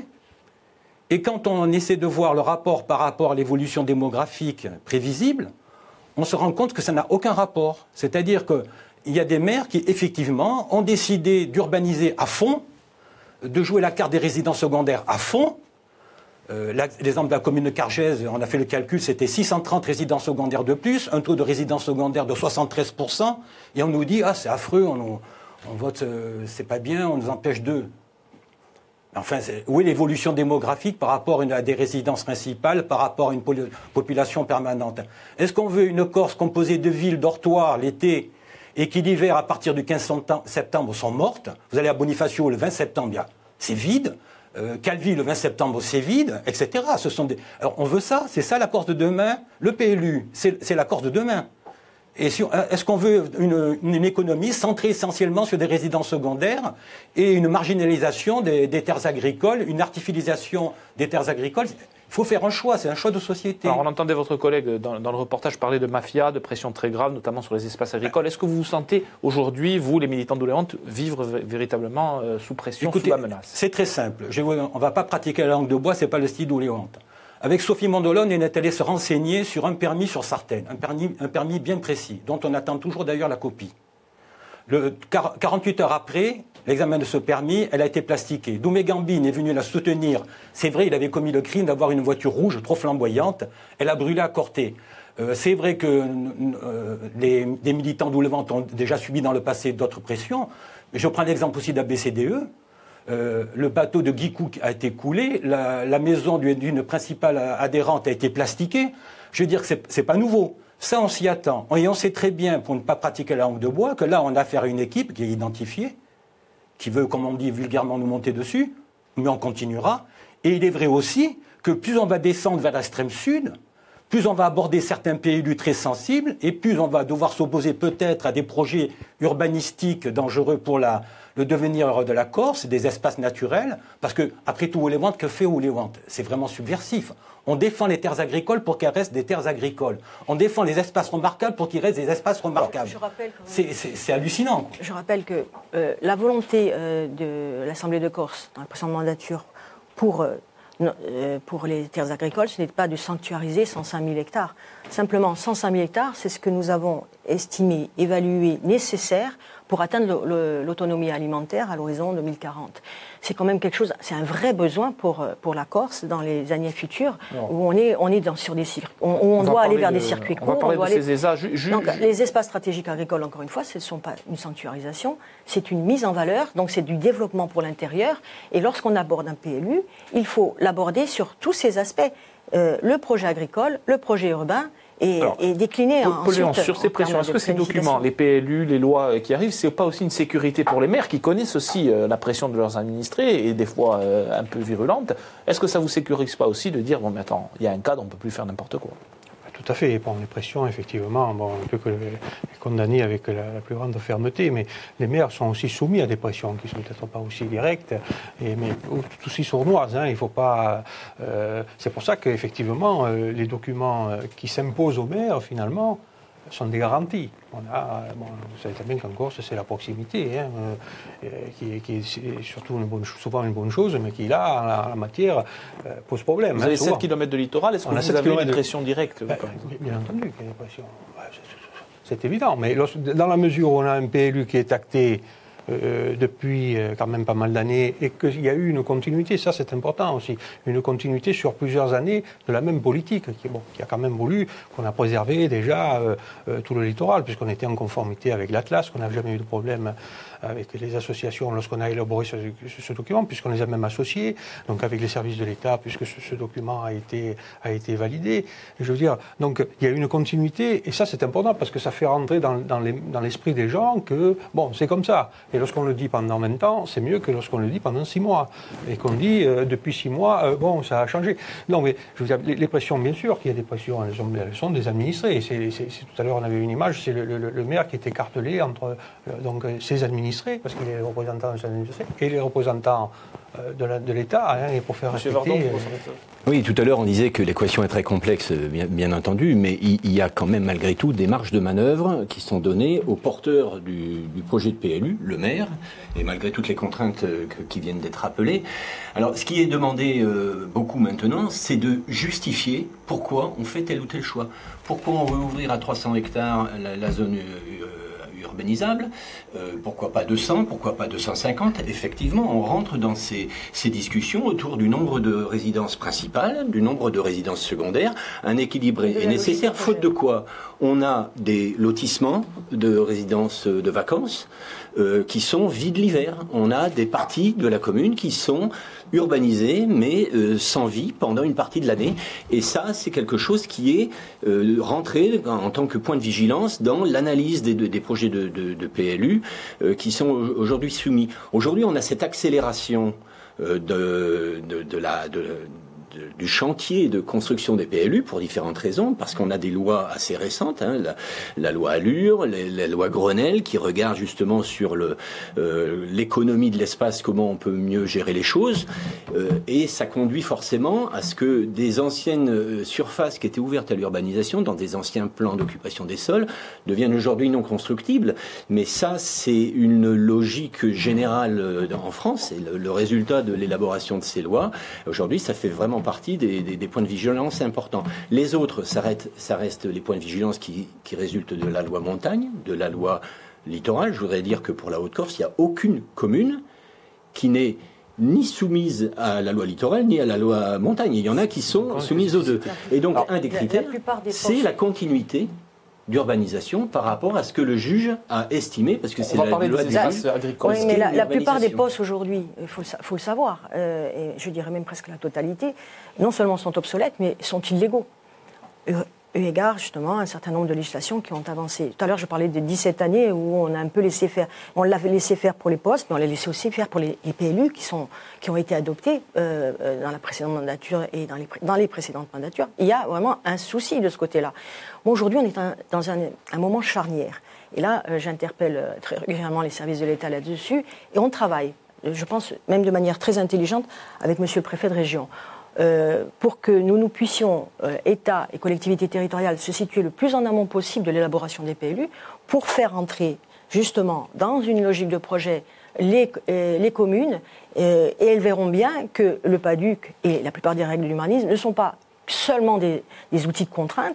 Et quand on essaie de voir le rapport par rapport à l'évolution démographique prévisible, on se rend compte que ça n'a aucun rapport. C'est-à-dire que il y a des maires qui, effectivement, ont décidé d'urbaniser à fond, de jouer la carte des résidences secondaires à fond. Euh, l'exemple de la commune de Cargèse, on a fait le calcul, c'était six cent trente résidences secondaires de plus, un taux de résidence secondaire de soixante-treize pour cent, et on nous dit « Ah, c'est affreux, on, on vote, euh, c'est pas bien, on nous empêche d'eux ». Enfin, où est l'évolution démographique par rapport à des résidences principales, par rapport à une population permanente? Est-ce qu'on veut une Corse composée de villes, dortoirs, l'été, et qui l'hiver, à partir du quinze septembre, sont mortes? Vous allez à Bonifacio le vingt septembre, c'est vide. Euh, Calvi le vingt septembre, c'est vide, et cetera. Ce sont des... Alors, on veut ça, c'est ça la Corse de demain. Le P L U, c'est la Corse de demain. Et si, est-ce qu'on veut une, une économie centrée essentiellement sur des résidences secondaires et une marginalisation des, des terres agricoles, une artificialisation des terres agricoles? Il faut faire un choix, c'est un choix de société. Alors on entendait votre collègue dans, dans le reportage parler de mafia, de pression très grave, notamment sur les espaces agricoles. Est-ce que vous vous sentez aujourd'hui, vous, les militants d'Oléante, vivre véritablement euh, sous pression, Écoutez, sous la menace? C'est très simple. Je, on ne va pas pratiquer la langue de bois, ce n'est pas le style d'Oléante. Avec Sophie Mondolone, on est allé se renseigner sur un permis sur Sartène, un permis, un permis bien précis, dont on attend toujours d'ailleurs la copie. Le, quarante-huit heures après l'examen de ce permis, elle a été plastiquée. Doumé Gambine est venu la soutenir. C'est vrai, il avait commis le crime d'avoir une voiture rouge trop flamboyante. Elle a brûlé à Corté. Euh, c'est vrai que euh, les, les militants d'Oléante ont déjà subi dans le passé d'autres pressions. Mais je prends l'exemple aussi d'A B C D E. Euh, le bateau de Guy Cook a été coulé. La, la maison d'une principale adhérente a été plastiquée. Je veux dire que c'est pas nouveau. Ça, on s'y attend. Et on sait très bien, pour ne pas pratiquer la langue de bois, que là, on a affaire à une équipe qui est identifiée, qui veut, comme on dit vulgairement, nous monter dessus, mais on continuera. Et il est vrai aussi que plus on va descendre vers l'extrême sud, plus on va aborder certains P L U très sensibles, et plus on va devoir s'opposer peut-être à des projets urbanistiques dangereux pour la, le devenir de la Corse, des espaces naturels, parce que, après tout, Oléante, que fait Oléante? C'est vraiment subversif. On défend les terres agricoles pour qu'elles restent des terres agricoles. On défend les espaces remarquables pour qu'ils restent des espaces remarquables. C'est hallucinant. Je rappelle que euh, la volonté euh, de l'Assemblée de Corse, dans la précédente mandature, pour, euh, euh, pour les terres agricoles, ce n'est pas de sanctuariser cent cinq mille hectares. Simplement, cent cinq mille hectares, c'est ce que nous avons estimé, évalué nécessaire pour atteindre l'autonomie alimentaire à l'horizon deux mille quarante. C'est quand même quelque chose, c'est un vrai besoin pour, pour la Corse dans les années futures, non. où on est, on est dans, sur des circuits, on, on, on doit aller vers de, des circuits courts. On va parler on doit de aller... ces E S A. Ju, ju, donc, ju... les espaces stratégiques agricoles, encore une fois, ce ne sont pas une sanctuarisation, c'est une mise en valeur, donc c'est du développement pour l'intérieur. Et lorsqu'on aborde un P L U, il faut l'aborder sur tous ces aspects. Euh, le projet agricole, le projet urbain, et, Alors, et décliner ensuite... Sur ces pressions, est-ce que ces documents, les P L U, les lois qui arrivent, c'est pas aussi une sécurité pour les maires qui connaissent aussi euh, la pression de leurs administrés et des fois euh, un peu virulente? Est-ce que ça vous sécurise pas aussi de dire, bon mais attends, il y a un cadre, on peut plus faire n'importe quoi? Tout à fait. Bon, les pressions, effectivement, bon, on ne peut que les condamner avec la, la plus grande fermeté, mais les maires sont aussi soumis à des pressions qui ne sont peut-être pas aussi directes, et, mais tout aussi sournoises. Hein, il faut pas. Euh, c'est pour ça qu'effectivement, euh, les documents qui s'imposent aux maires, finalement, sont des garanties. On a, bon, vous savez très bien qu'en Corse, c'est la proximité, hein, euh, qui, qui est surtout une bonne, souvent une bonne chose, mais qui, là, en la, en la matière, euh, pose problème. Vous hein, avez souvent. sept kilomètres de littoral, est-ce que on vous avez une pression de... directe ben, bien entendu qu'il y a une pression. C'est évident, mais dans la mesure où on a un P L U qui est acté Euh, depuis euh, quand même pas mal d'années, et qu'il y a eu une continuité, ça c'est important aussi, une continuité sur plusieurs années de la même politique, qui, bon, qui a quand même voulu qu'on a préservé déjà euh, euh, tout le littoral, puisqu'on était en conformité avec l'Atlas, qu'on n'a jamais eu de problème avec les associations lorsqu'on a élaboré ce, ce document, puisqu'on les a même associés, donc avec les services de l'État, puisque ce, ce document a été, a été validé. Et je veux dire, donc il y a une continuité, et ça c'est important, parce que ça fait rentrer dans, dans, les, dans l'esprit des gens que, bon, c'est comme ça. Et lorsqu'on le dit pendant vingt ans, c'est mieux que lorsqu'on le dit pendant six mois. Et qu'on dit, euh, depuis six mois, euh, bon, ça a changé. Non, mais je veux dire, les, les pressions, bien sûr qu'il y a des pressions, elles sont, elles sont des administrés. C'est, c'est, c'est, tout à l'heure, on avait une image, c'est le, le, le maire qui était écartelé entre euh, donc, ses administrés, parce qu'il est le représentant de ses administrés, et les représentants euh, de, la, de l'État, hein, et pour faire Monsieur respecter... Verdon, euh, Oui, tout à l'heure, on disait que l'équation est très complexe, bien, bien entendu, mais il, il y a quand même, malgré tout, des marges de manœuvre qui sont données aux porteurs du, du projet de P L U, le maire, et malgré toutes les contraintes que, qui viennent d'être rappelées. Alors, ce qui est demandé euh, beaucoup maintenant, c'est de justifier pourquoi on fait tel ou tel choix. Pourquoi on veut ouvrir à trois cents hectares la, la zone euh, urbanisable, euh, pourquoi pas deux cents, pourquoi pas deux cent cinquante. Effectivement, on rentre dans ces, ces discussions autour du nombre de résidences principales, du nombre de résidences secondaires. Un équilibre est nécessaire, faute de quoi on a des lotissements de résidences de vacances euh, qui sont vides l'hiver. On a des parties de la commune qui sont urbanisées, mais euh, sans vie pendant une partie de l'année. Et ça, c'est quelque chose qui est euh, rentré en tant que point de vigilance dans l'analyse des, des projets de, de, de P L U euh, qui sont aujourd'hui soumis. Aujourd'hui, on a cette accélération euh, de, de, de la... De, du chantier de construction des P L U pour différentes raisons, parce qu'on a des lois assez récentes, hein, la, la loi Allure, les, la loi Grenelle, qui regarde justement sur le, euh, l'économie de l'espace, comment on peut mieux gérer les choses, euh, et ça conduit forcément à ce que des anciennes surfaces qui étaient ouvertes à l'urbanisation, dans des anciens plans d'occupation des sols, deviennent aujourd'hui non constructibles. Mais ça, c'est une logique générale en France, et le, le résultat de l'élaboration de ces lois. Aujourd'hui, ça fait vraiment partie des, des, des points de vigilance importants. Les autres, ça reste, ça reste les points de vigilance qui, qui résultent de la loi montagne, de la loi littorale. Je voudrais dire que pour la Haute-Corse, il n'y a aucune commune qui n'est ni soumise à la loi littorale, ni à la loi montagne. Il y en a qui sont soumises aux deux. Et donc, un des critères, c'est la continuité d'urbanisation par rapport à ce que le juge a estimé, parce que c'est la loi des juges agricoles. Oui, mais la, la plupart des postes aujourd'hui, il faut, faut le savoir, euh, et je dirais même presque la totalité, non seulement sont obsolètes, mais sont illégaux. Eu, eu égard justement à un certain nombre de législations qui ont avancé. Tout à l'heure, je parlais des dix-sept années où on a un peu laissé faire. On l'avait laissé faire pour les postes, mais on l'a laissé aussi faire pour les, les P L U qui, sont, qui ont été adoptés euh, dans la précédente mandature et dans les, dans les précédentes mandatures. Il y a vraiment un souci de ce côté-là. Bon, aujourd'hui, on est un, dans un, un moment charnière. Et là, euh, j'interpelle euh, très régulièrement les services de l'État là-dessus. Et on travaille, je pense, même de manière très intelligente, avec monsieur le préfet de région, euh, pour que nous, nous puissions, euh, État et collectivités territoriales, se situer le plus en amont possible de l'élaboration des P L U, pour faire entrer, justement, dans une logique de projet, les, euh, les communes, euh, et elles verront bien que le PADUC et la plupart des règles de l'humanisme ne sont pas seulement des, des outils de contrainte,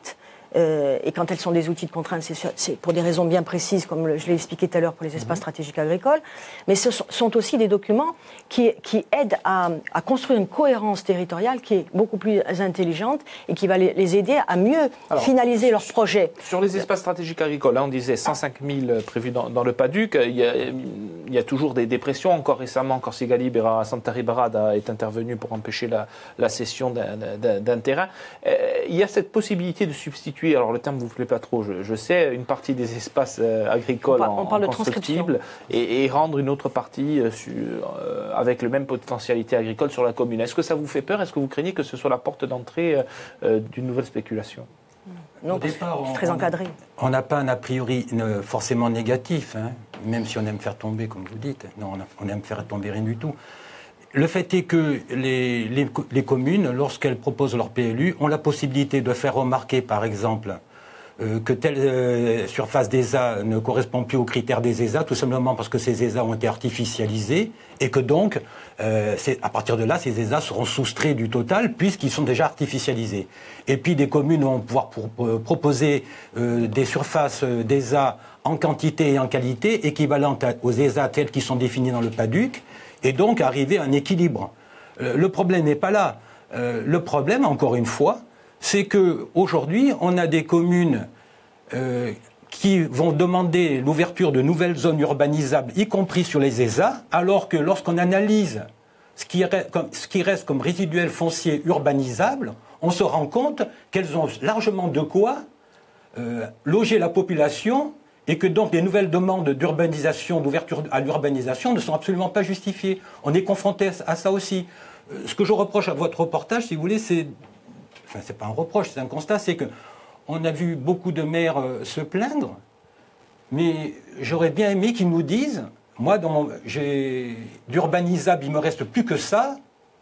Euh, et quand elles sont des outils de contrainte, c'est pour des raisons bien précises, comme le, je l'ai expliqué tout à l'heure pour les espaces stratégiques agricoles. Mais ce sont, sont aussi des documents qui, qui aident à, à construire une cohérence territoriale qui est beaucoup plus intelligente et qui va les, les aider à mieux Alors, finaliser leurs projets. Sur les espaces stratégiques agricoles, hein, on disait cent cinq mille prévus dans, dans le PADUC. Il y a, il y a toujours des dépressions. Encore récemment, Corsi Galibera, Santa Ribarada est intervenu pour empêcher la, la cession d'un terrain. Euh, il y a cette possibilité de substituer, alors le terme ne vous plaît pas trop, je, je sais, une partie des espaces euh, agricoles on, on parle en, en constructibles et, et rendre une autre partie euh, sur, euh, avec le même potentialité agricole sur la commune. Est-ce que ça vous fait peur? Est-ce que vous craignez que ce soit la porte d'entrée euh, d'une nouvelle spéculation? Non, c'est très encadré. On n'a pas un a priori ne, forcément négatif, hein, même si on aime faire tomber, comme vous dites. Non, on, a, on aime faire tomber rien du tout. Le fait est que les, les, les communes, lorsqu'elles proposent leur P L U, ont la possibilité de faire remarquer, par exemple, euh, que telle euh, surface d'E S A ne correspond plus aux critères des E S A, tout simplement parce que ces E S A ont été artificialisés, et que donc, euh, à partir de là, ces E S A seront soustraits du total, puisqu'ils sont déjà artificialisés. Et puis, des communes vont pouvoir pour, pour, proposer euh, des surfaces d'E S A en quantité et en qualité équivalentes aux E S A telles qu'ils sont définis dans le PADUC, et donc arriver à un équilibre. Euh, le problème n'est pas là. Euh, le problème, encore une fois, c'est qu'aujourd'hui, on a des communes euh, qui vont demander l'ouverture de nouvelles zones urbanisables, y compris sur les E S A, alors que lorsqu'on analyse ce qui, reste comme, ce qui reste comme résiduel foncier urbanisable, on se rend compte qu'elles ont largement de quoi euh, loger la population, et que donc les nouvelles demandes d'urbanisation, d'ouverture à l'urbanisation ne sont absolument pas justifiées. On est confronté à ça aussi. Ce que je reproche à votre reportage, si vous voulez, c'est... Enfin, c'est pas un reproche, c'est un constat, c'est qu'on a vu beaucoup de maires euh, se plaindre, mais j'aurais bien aimé qu'ils nous disent, moi, d'urbanisable, il me reste plus que ça,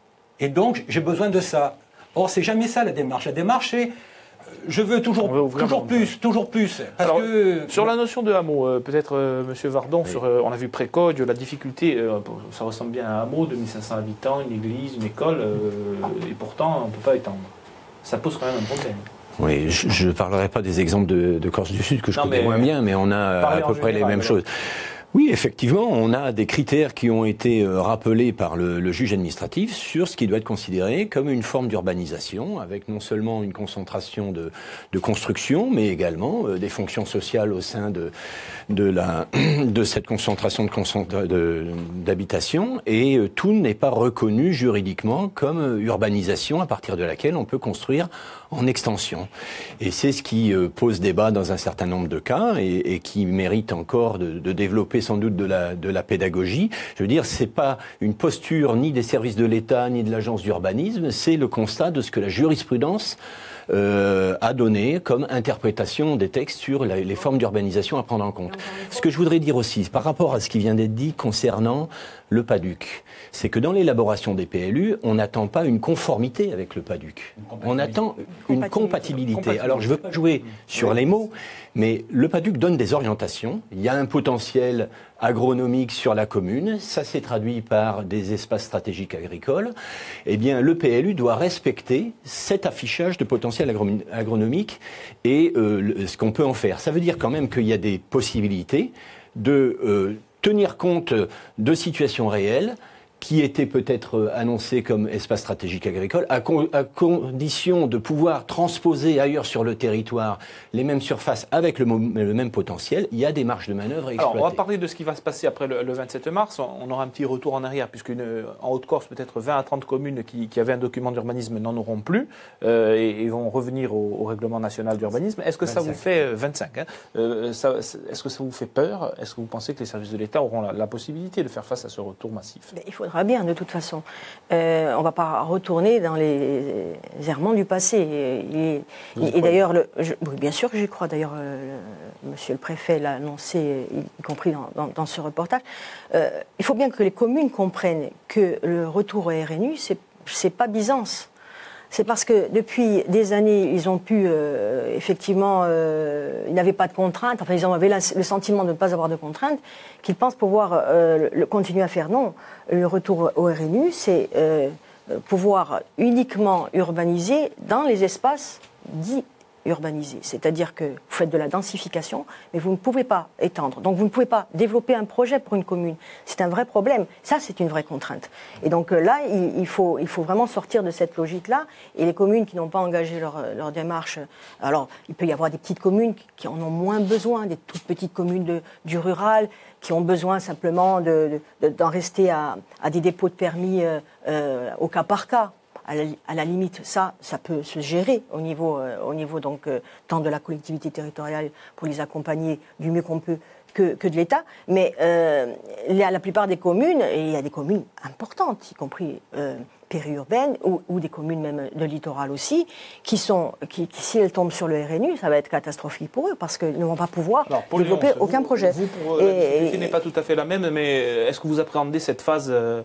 et donc j'ai besoin de ça. Or, c'est jamais ça la démarche. La démarche, c'est... Je veux toujours, toujours plus, toujours plus. Parce Alors, que... Sur la notion de hameau, euh, peut-être euh, M. Vardon, oui. sur, euh, on a vu Précogne, la difficulté, euh, ça ressemble bien à un hameau, deux mille cinq cents habitants, une église, une école, euh, et pourtant on ne peut pas étendre. Ça pose quand même un problème. Oui, je ne parlerai pas des exemples de, de Corse du Sud que je non, connais moins bien, mais on a à peu près général, les mêmes choses. Oui, effectivement, on a des critères qui ont été rappelés par le, le juge administratif sur ce qui doit être considéré comme une forme d'urbanisation, avec non seulement une concentration de, de construction, mais également euh, des fonctions sociales au sein de, de, la, de cette concentration de, de, d'habitation, et euh, tout n'est pas reconnu juridiquement comme urbanisation à partir de laquelle on peut construire en extension. Et c'est ce qui euh, pose débat dans un certain nombre de cas et, et qui mérite encore de, de développer sans doute de la, de la pédagogie. Je veux dire, c'est pas une posture ni des services de l'État ni de l'agence d'urbanisme, c'est le constat de ce que la jurisprudence euh, a donné comme interprétation des textes sur la, les formes d'urbanisation à prendre en compte. Ce que je voudrais dire aussi, par rapport à ce qui vient d'être dit concernant le PADUC, c'est que dans l'élaboration des P L U, on n'attend pas une conformité avec le PADUC. On attend une compatibilité. compatibilité. Alors, je ne veux pas jouer sur les mots, mais le PADUC donne des orientations. Il y a un potentiel agronomique sur la commune. Ça s'est traduit par des espaces stratégiques agricoles. Eh bien, le P L U doit respecter cet affichage de potentiel agro- agronomique et euh, le, ce qu'on peut en faire. Ça veut dire quand même qu'il y a des possibilités de euh, tenir compte de situations réelles qui étaient peut-être annoncées comme espace stratégique agricole, à, con, à condition de pouvoir transposer ailleurs sur le territoire les mêmes surfaces avec le, le même potentiel. Il y a des marges de manœuvre à exploiter. Alors, on va parler de ce qui va se passer après le, le vingt-sept mars. On aura un petit retour en arrière, puisque en Haute-Corse, peut-être vingt à trente communes qui, qui avaient un document d'urbanisme n'en auront plus euh, et, et vont revenir au, au règlement national d'urbanisme. Est-ce que vingt-cinq. Ça vous fait vingt-cinq hein, euh, ça, est-ce que ça vous fait peur? Est-ce que vous pensez que les services de l'État auront la, la possibilité de faire face à ce retour massif? Il faut bien, de toute façon. Euh, on ne va pas retourner dans les errements du passé. Et, et, et d'ailleurs, le, je, oui, bien sûr que j'y crois. D'ailleurs, euh, le, monsieur le préfet l'a annoncé, y compris dans, dans, dans ce reportage. Euh, il faut bien que les communes comprennent que le retour au R N U, ce n'est pas Byzance. C'est parce que depuis des années, ils ont pu, euh, effectivement, euh, ils n'avaient pas de contraintes, enfin ils avaient la, le sentiment de ne pas avoir de contraintes, qu'ils pensent pouvoir euh, le, continuer à faire. Non, le retour au R N U, c'est euh, pouvoir uniquement urbaniser dans les espaces dits urbanisé. C'est-à-dire que vous faites de la densification, mais vous ne pouvez pas étendre. Donc vous ne pouvez pas développer un projet pour une commune. C'est un vrai problème. Ça, c'est une vraie contrainte. Et donc euh, là, il, il, faut, il faut vraiment sortir de cette logique-là. Et les communes qui n'ont pas engagé leur, leur démarche, alors il peut y avoir des petites communes qui, qui en ont moins besoin, des toutes petites communes de, du rural, qui ont besoin simplement de, de, d'en rester à, à des dépôts de permis euh, euh, au cas par cas. À la, à la limite, ça, ça peut se gérer au niveau, euh, au niveau donc, euh, tant de la collectivité territoriale pour les accompagner du mieux qu'on peut que, que de l'État. Mais euh, la, la plupart des communes, et il y a des communes importantes, y compris euh, périurbaines, ou, ou des communes même de littoral aussi, qui sont, qui, qui, si elles tombent sur le R N U, ça va être catastrophique pour eux, parce qu'ils ne vont pas pouvoir Alors, développer Léonce, aucun vous, projet. Vous, pour, et, la difficulté n'est pas tout à fait la même, mais est-ce que vous appréhendez cette phase euh,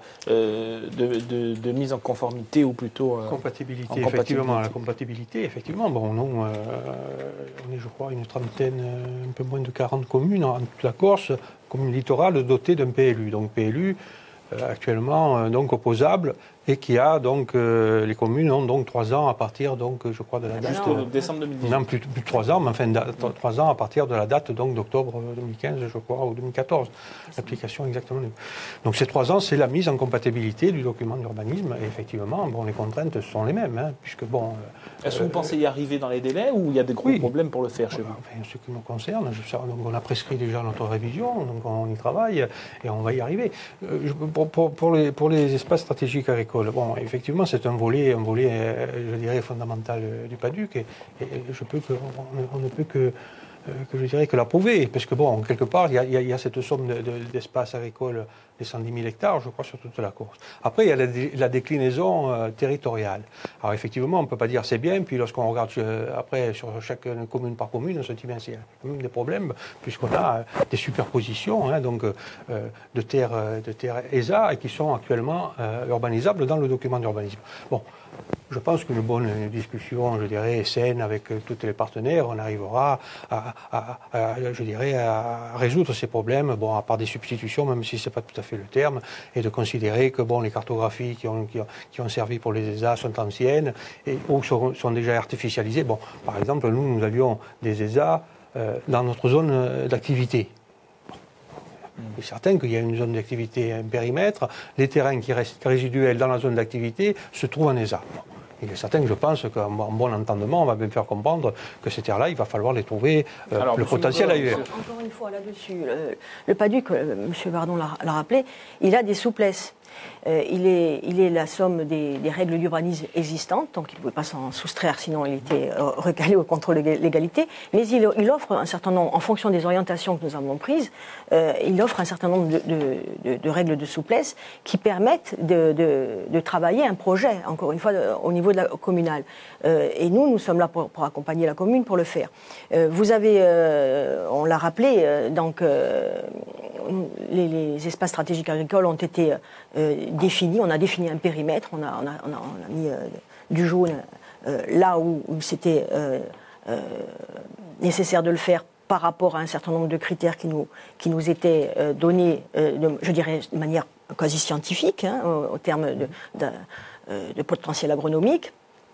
de, de, de mise en conformité, ou plutôt... Euh, compatibilité, en compatibilité, effectivement, la compatibilité, effectivement, bon, non, euh, on est, je crois, une trentaine, un peu moins de quarante communes en toute la Corse, communes littorales dotées d'un P L U. Donc P L U, euh, actuellement, euh, donc opposable, et qui a donc euh, les communes ont donc trois ans à partir donc je crois de la date jusqu'au euh, décembre deux mille dix-huit. Non, plus plus de trois ans, mais enfin trois ans à partir de la date donc d'octobre deux mille quinze, je crois, ou deux mille quatorze. L'application exactement. Donc ces trois ans, c'est la mise en compatibilité du document d'urbanisme. Et effectivement, bon, les contraintes sont les mêmes, hein, puisque bon. Euh, Est-ce que vous pensez y arriver dans les délais, ou il y a des gros oui. problèmes pour le faire chez vous? Enfin, ce qui me concerne, je sais, donc on a prescrit déjà notre révision, donc on y travaille et on va y arriver. Euh, je, pour, pour, pour, les, pour les espaces stratégiques agricoles, bon, effectivement, c'est un volet, un volet, je dirais, fondamental du PADUC, et, et je peux que, on, on ne peut que, que je dirais que l'approuver, parce que bon, quelque part, il y a, il y a cette somme de, de, d'espace agricole des cent dix mille hectares, je crois, sur toute la Corse. Après, il y a la, la déclinaison euh, territoriale. Alors effectivement, on ne peut pas dire c'est bien, puis lorsqu'on regarde euh, après sur chaque commune par commune, on se dit bien c'est quand même des problèmes, puisqu'on a euh, des superpositions hein, donc, euh, de terres de terre E S A et qui sont actuellement euh, urbanisables dans le document d'urbanisme. Bon. Je pense qu'une bonne discussion, je dirais, saine avec tous les partenaires, on arrivera à, à, à, je dirais, à résoudre ces problèmes, bon, à part des substitutions, même si ce n'est pas tout à fait le terme, et de considérer que bon, les cartographies qui ont, qui ont, qui ont servi pour les E S A sont anciennes et, ou sont, sont déjà artificialisées. Bon, par exemple, nous, nous avions des E S A euh, dans notre zone d'activité. Il est certain qu'il y a une zone d'activité, un périmètre, les terrains qui restent résiduels dans la zone d'activité se trouvent en E S A. Bon. Il est certain que je pense qu'en bon entendement, on va bien faire comprendre que ces terres-là, il va falloir les trouver euh, Alors, le potentiel ailleurs. Encore une fois, là-dessus, le, le PADUC, euh, M. Bardon l'a, l'a rappelé, il a des souplesses. Euh, il, est, il est la somme des, des règles d'urbanisme existantes, donc il ne pouvait pas s'en soustraire, sinon il était euh, recalé au contrôle de l'égalité, mais il, il offre un certain nombre, en fonction des orientations que nous avons prises, euh, il offre un certain nombre de, de, de, de règles de souplesse qui permettent de, de, de travailler un projet, encore une fois, de, au niveau de la communale. Euh, et nous, nous sommes là pour, pour accompagner la commune pour le faire. Euh, vous avez, euh, on l'a rappelé, euh, donc euh, les, les espaces stratégiques agricoles ont été euh, définis, on a défini un périmètre, on a, on a, on a, on a mis euh, du jaune euh, là où, où c'était euh, euh, nécessaire de le faire par rapport à un certain nombre de critères qui nous, qui nous étaient euh, donnés, euh, de, je dirais, de manière quasi scientifique, hein, au, au terme de, de, de potentiel agronomique,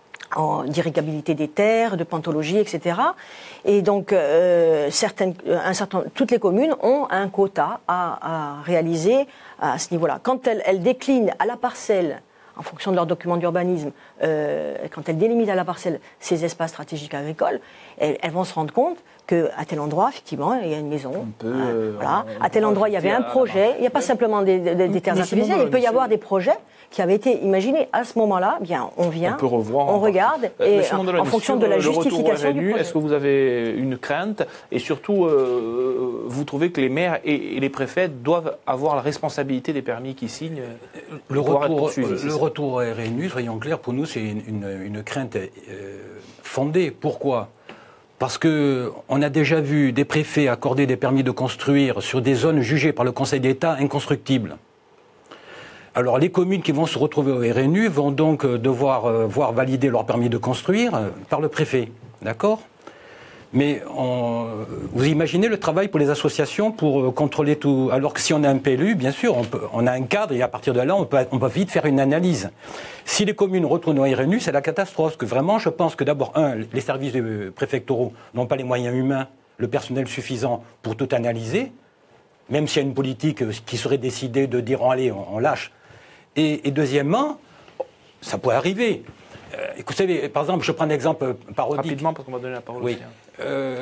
en d'irrigabilité des terres, de pantologie, et cetera. Et donc, euh, certaines, un certain, toutes les communes ont un quota à, à réaliser à ce niveau-là. Quand elles, elles déclinent à la parcelle, en fonction de leur document d'urbanisme, euh, quand elles délimitent à la parcelle ces espaces stratégiques agricoles, elles, elles vont se rendre compte qu'à tel endroit, effectivement, il y a une maison. On peut, euh, voilà. À tel endroit, il y avait un projet. Il n'y a pas simplement des, des, des terres artificielles. Il peut y avoir des projets qui avaient été imaginés à ce moment-là. Bien, on vient, on, peut revoir, on regarde, et en, en fonction de la justification du projet. Est-ce que vous avez une crainte? Et surtout, euh, vous trouvez que les maires et, et les préfets doivent avoir la responsabilité des permis qui signent? Le retour, le retour au R N U, soyons clairs, pour nous, c'est une, une, une crainte euh, fondée. Pourquoi? Parce qu'on a déjà vu des préfets accorder des permis de construire sur des zones jugées par le Conseil d'État inconstructibles. Alors les communes qui vont se retrouver au R N U vont donc devoir euh, voir valider leur permis de construire euh, par le préfet. D'accord ? Mais on, vous imaginez le travail pour les associations pour contrôler tout. Alors que si on a un P L U, bien sûr, on, peut, on a un cadre et à partir de là, on peut, on peut vite faire une analyse. Si les communes retournent au R N U, c'est la catastrophe. Parce que vraiment, je pense que d'abord, un, les services préfectoraux n'ont pas les moyens humains, le personnel suffisant pour tout analyser, même s'il y a une politique qui serait décidée de dire oh, allez, on, on lâche. Et, et deuxièmement, ça pourrait arriver. Euh, vous savez, par exemple, je prends un exemple parodique. Rapidement, parce qu'on va donner la parole oui. aussi. Hein. Euh,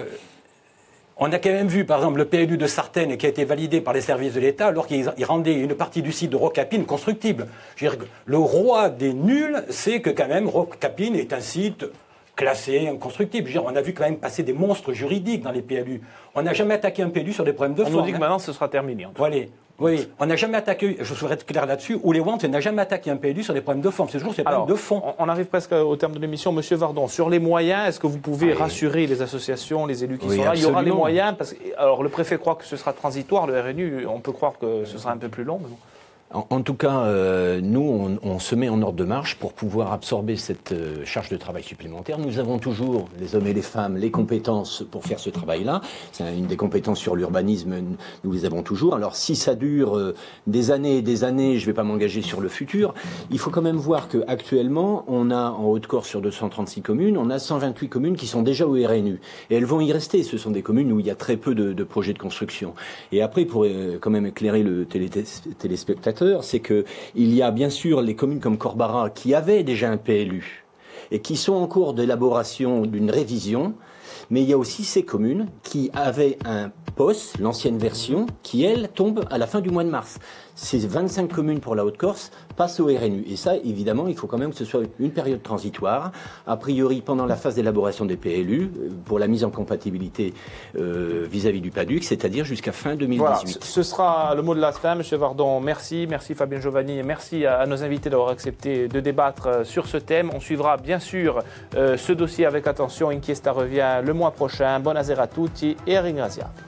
on a quand même vu, par exemple, le P L U de Sartène qui a été validé par les services de l'État alors qu'il rendait une partie du site de Rocappine constructible. Je veux dire, le roi des nuls, c'est que quand même Rocappine est un site classé, inconstructible. Je veux dire, on a vu quand même passer des monstres juridiques dans les P L U. On n'a jamais attaqué un P L U sur des problèmes de on forme. On nous dit que hein. maintenant ce sera terminé. En tout voilà. Oui, on n'a jamais attaqué, je souhaiterais être clair là-dessus, ou les Wands n'a jamais attaqué un P L U sur des problèmes de forme. C'est toujours ces problèmes de fond. On arrive presque au terme de l'émission. Monsieur Vardon, sur les moyens, est-ce que vous pouvez oui. rassurer les associations, les élus qui oui, sont là? Absolument. Il y aura les moyens parce que, alors, le préfet croit que ce sera transitoire, le R N U, on peut croire que ce sera un peu plus long. Mais bon. En, en tout cas, euh, nous, on, on se met en ordre de marche pour pouvoir absorber cette euh, charge de travail supplémentaire. Nous avons toujours, les hommes et les femmes, les compétences pour faire ce travail-là. C'est une des compétences sur l'urbanisme, nous les avons toujours. Alors, si ça dure euh, des années et des années, je ne vais pas m'engager sur le futur. Il faut quand même voir qu'actuellement, on a en Haute-Corse, sur deux cent trente-six communes, on a cent vingt-huit communes qui sont déjà au R N U. Et elles vont y rester. Ce sont des communes où il y a très peu de, de projets de construction. Et après, pour euh, quand même éclairer le télé téléspectateur, c'est qu'il y a bien sûr les communes comme Corbara qui avaient déjà un P L U et qui sont en cours d'élaboration d'une révision, mais il y a aussi ces communes qui avaient un P O S, l'ancienne version, qui, elle, tombe à la fin du mois de mars. Ces vingt-cinq communes pour la Haute-Corse passent au R N U. Et ça, évidemment, il faut quand même que ce soit une période transitoire, a priori pendant la phase d'élaboration des P L U, pour la mise en compatibilité euh, vis-à-vis du PADUC, c'est-à-dire jusqu'à fin deux mille dix-huit. Voilà, ce sera le mot de la fin, Monsieur Vardon. Merci, merci Fabien Giovanni, et merci à, à nos invités d'avoir accepté de débattre sur ce thème. On suivra bien sûr euh, ce dossier avec attention. Inchiesta revient le mois prochain. Buonasera a tutti et ringrazia.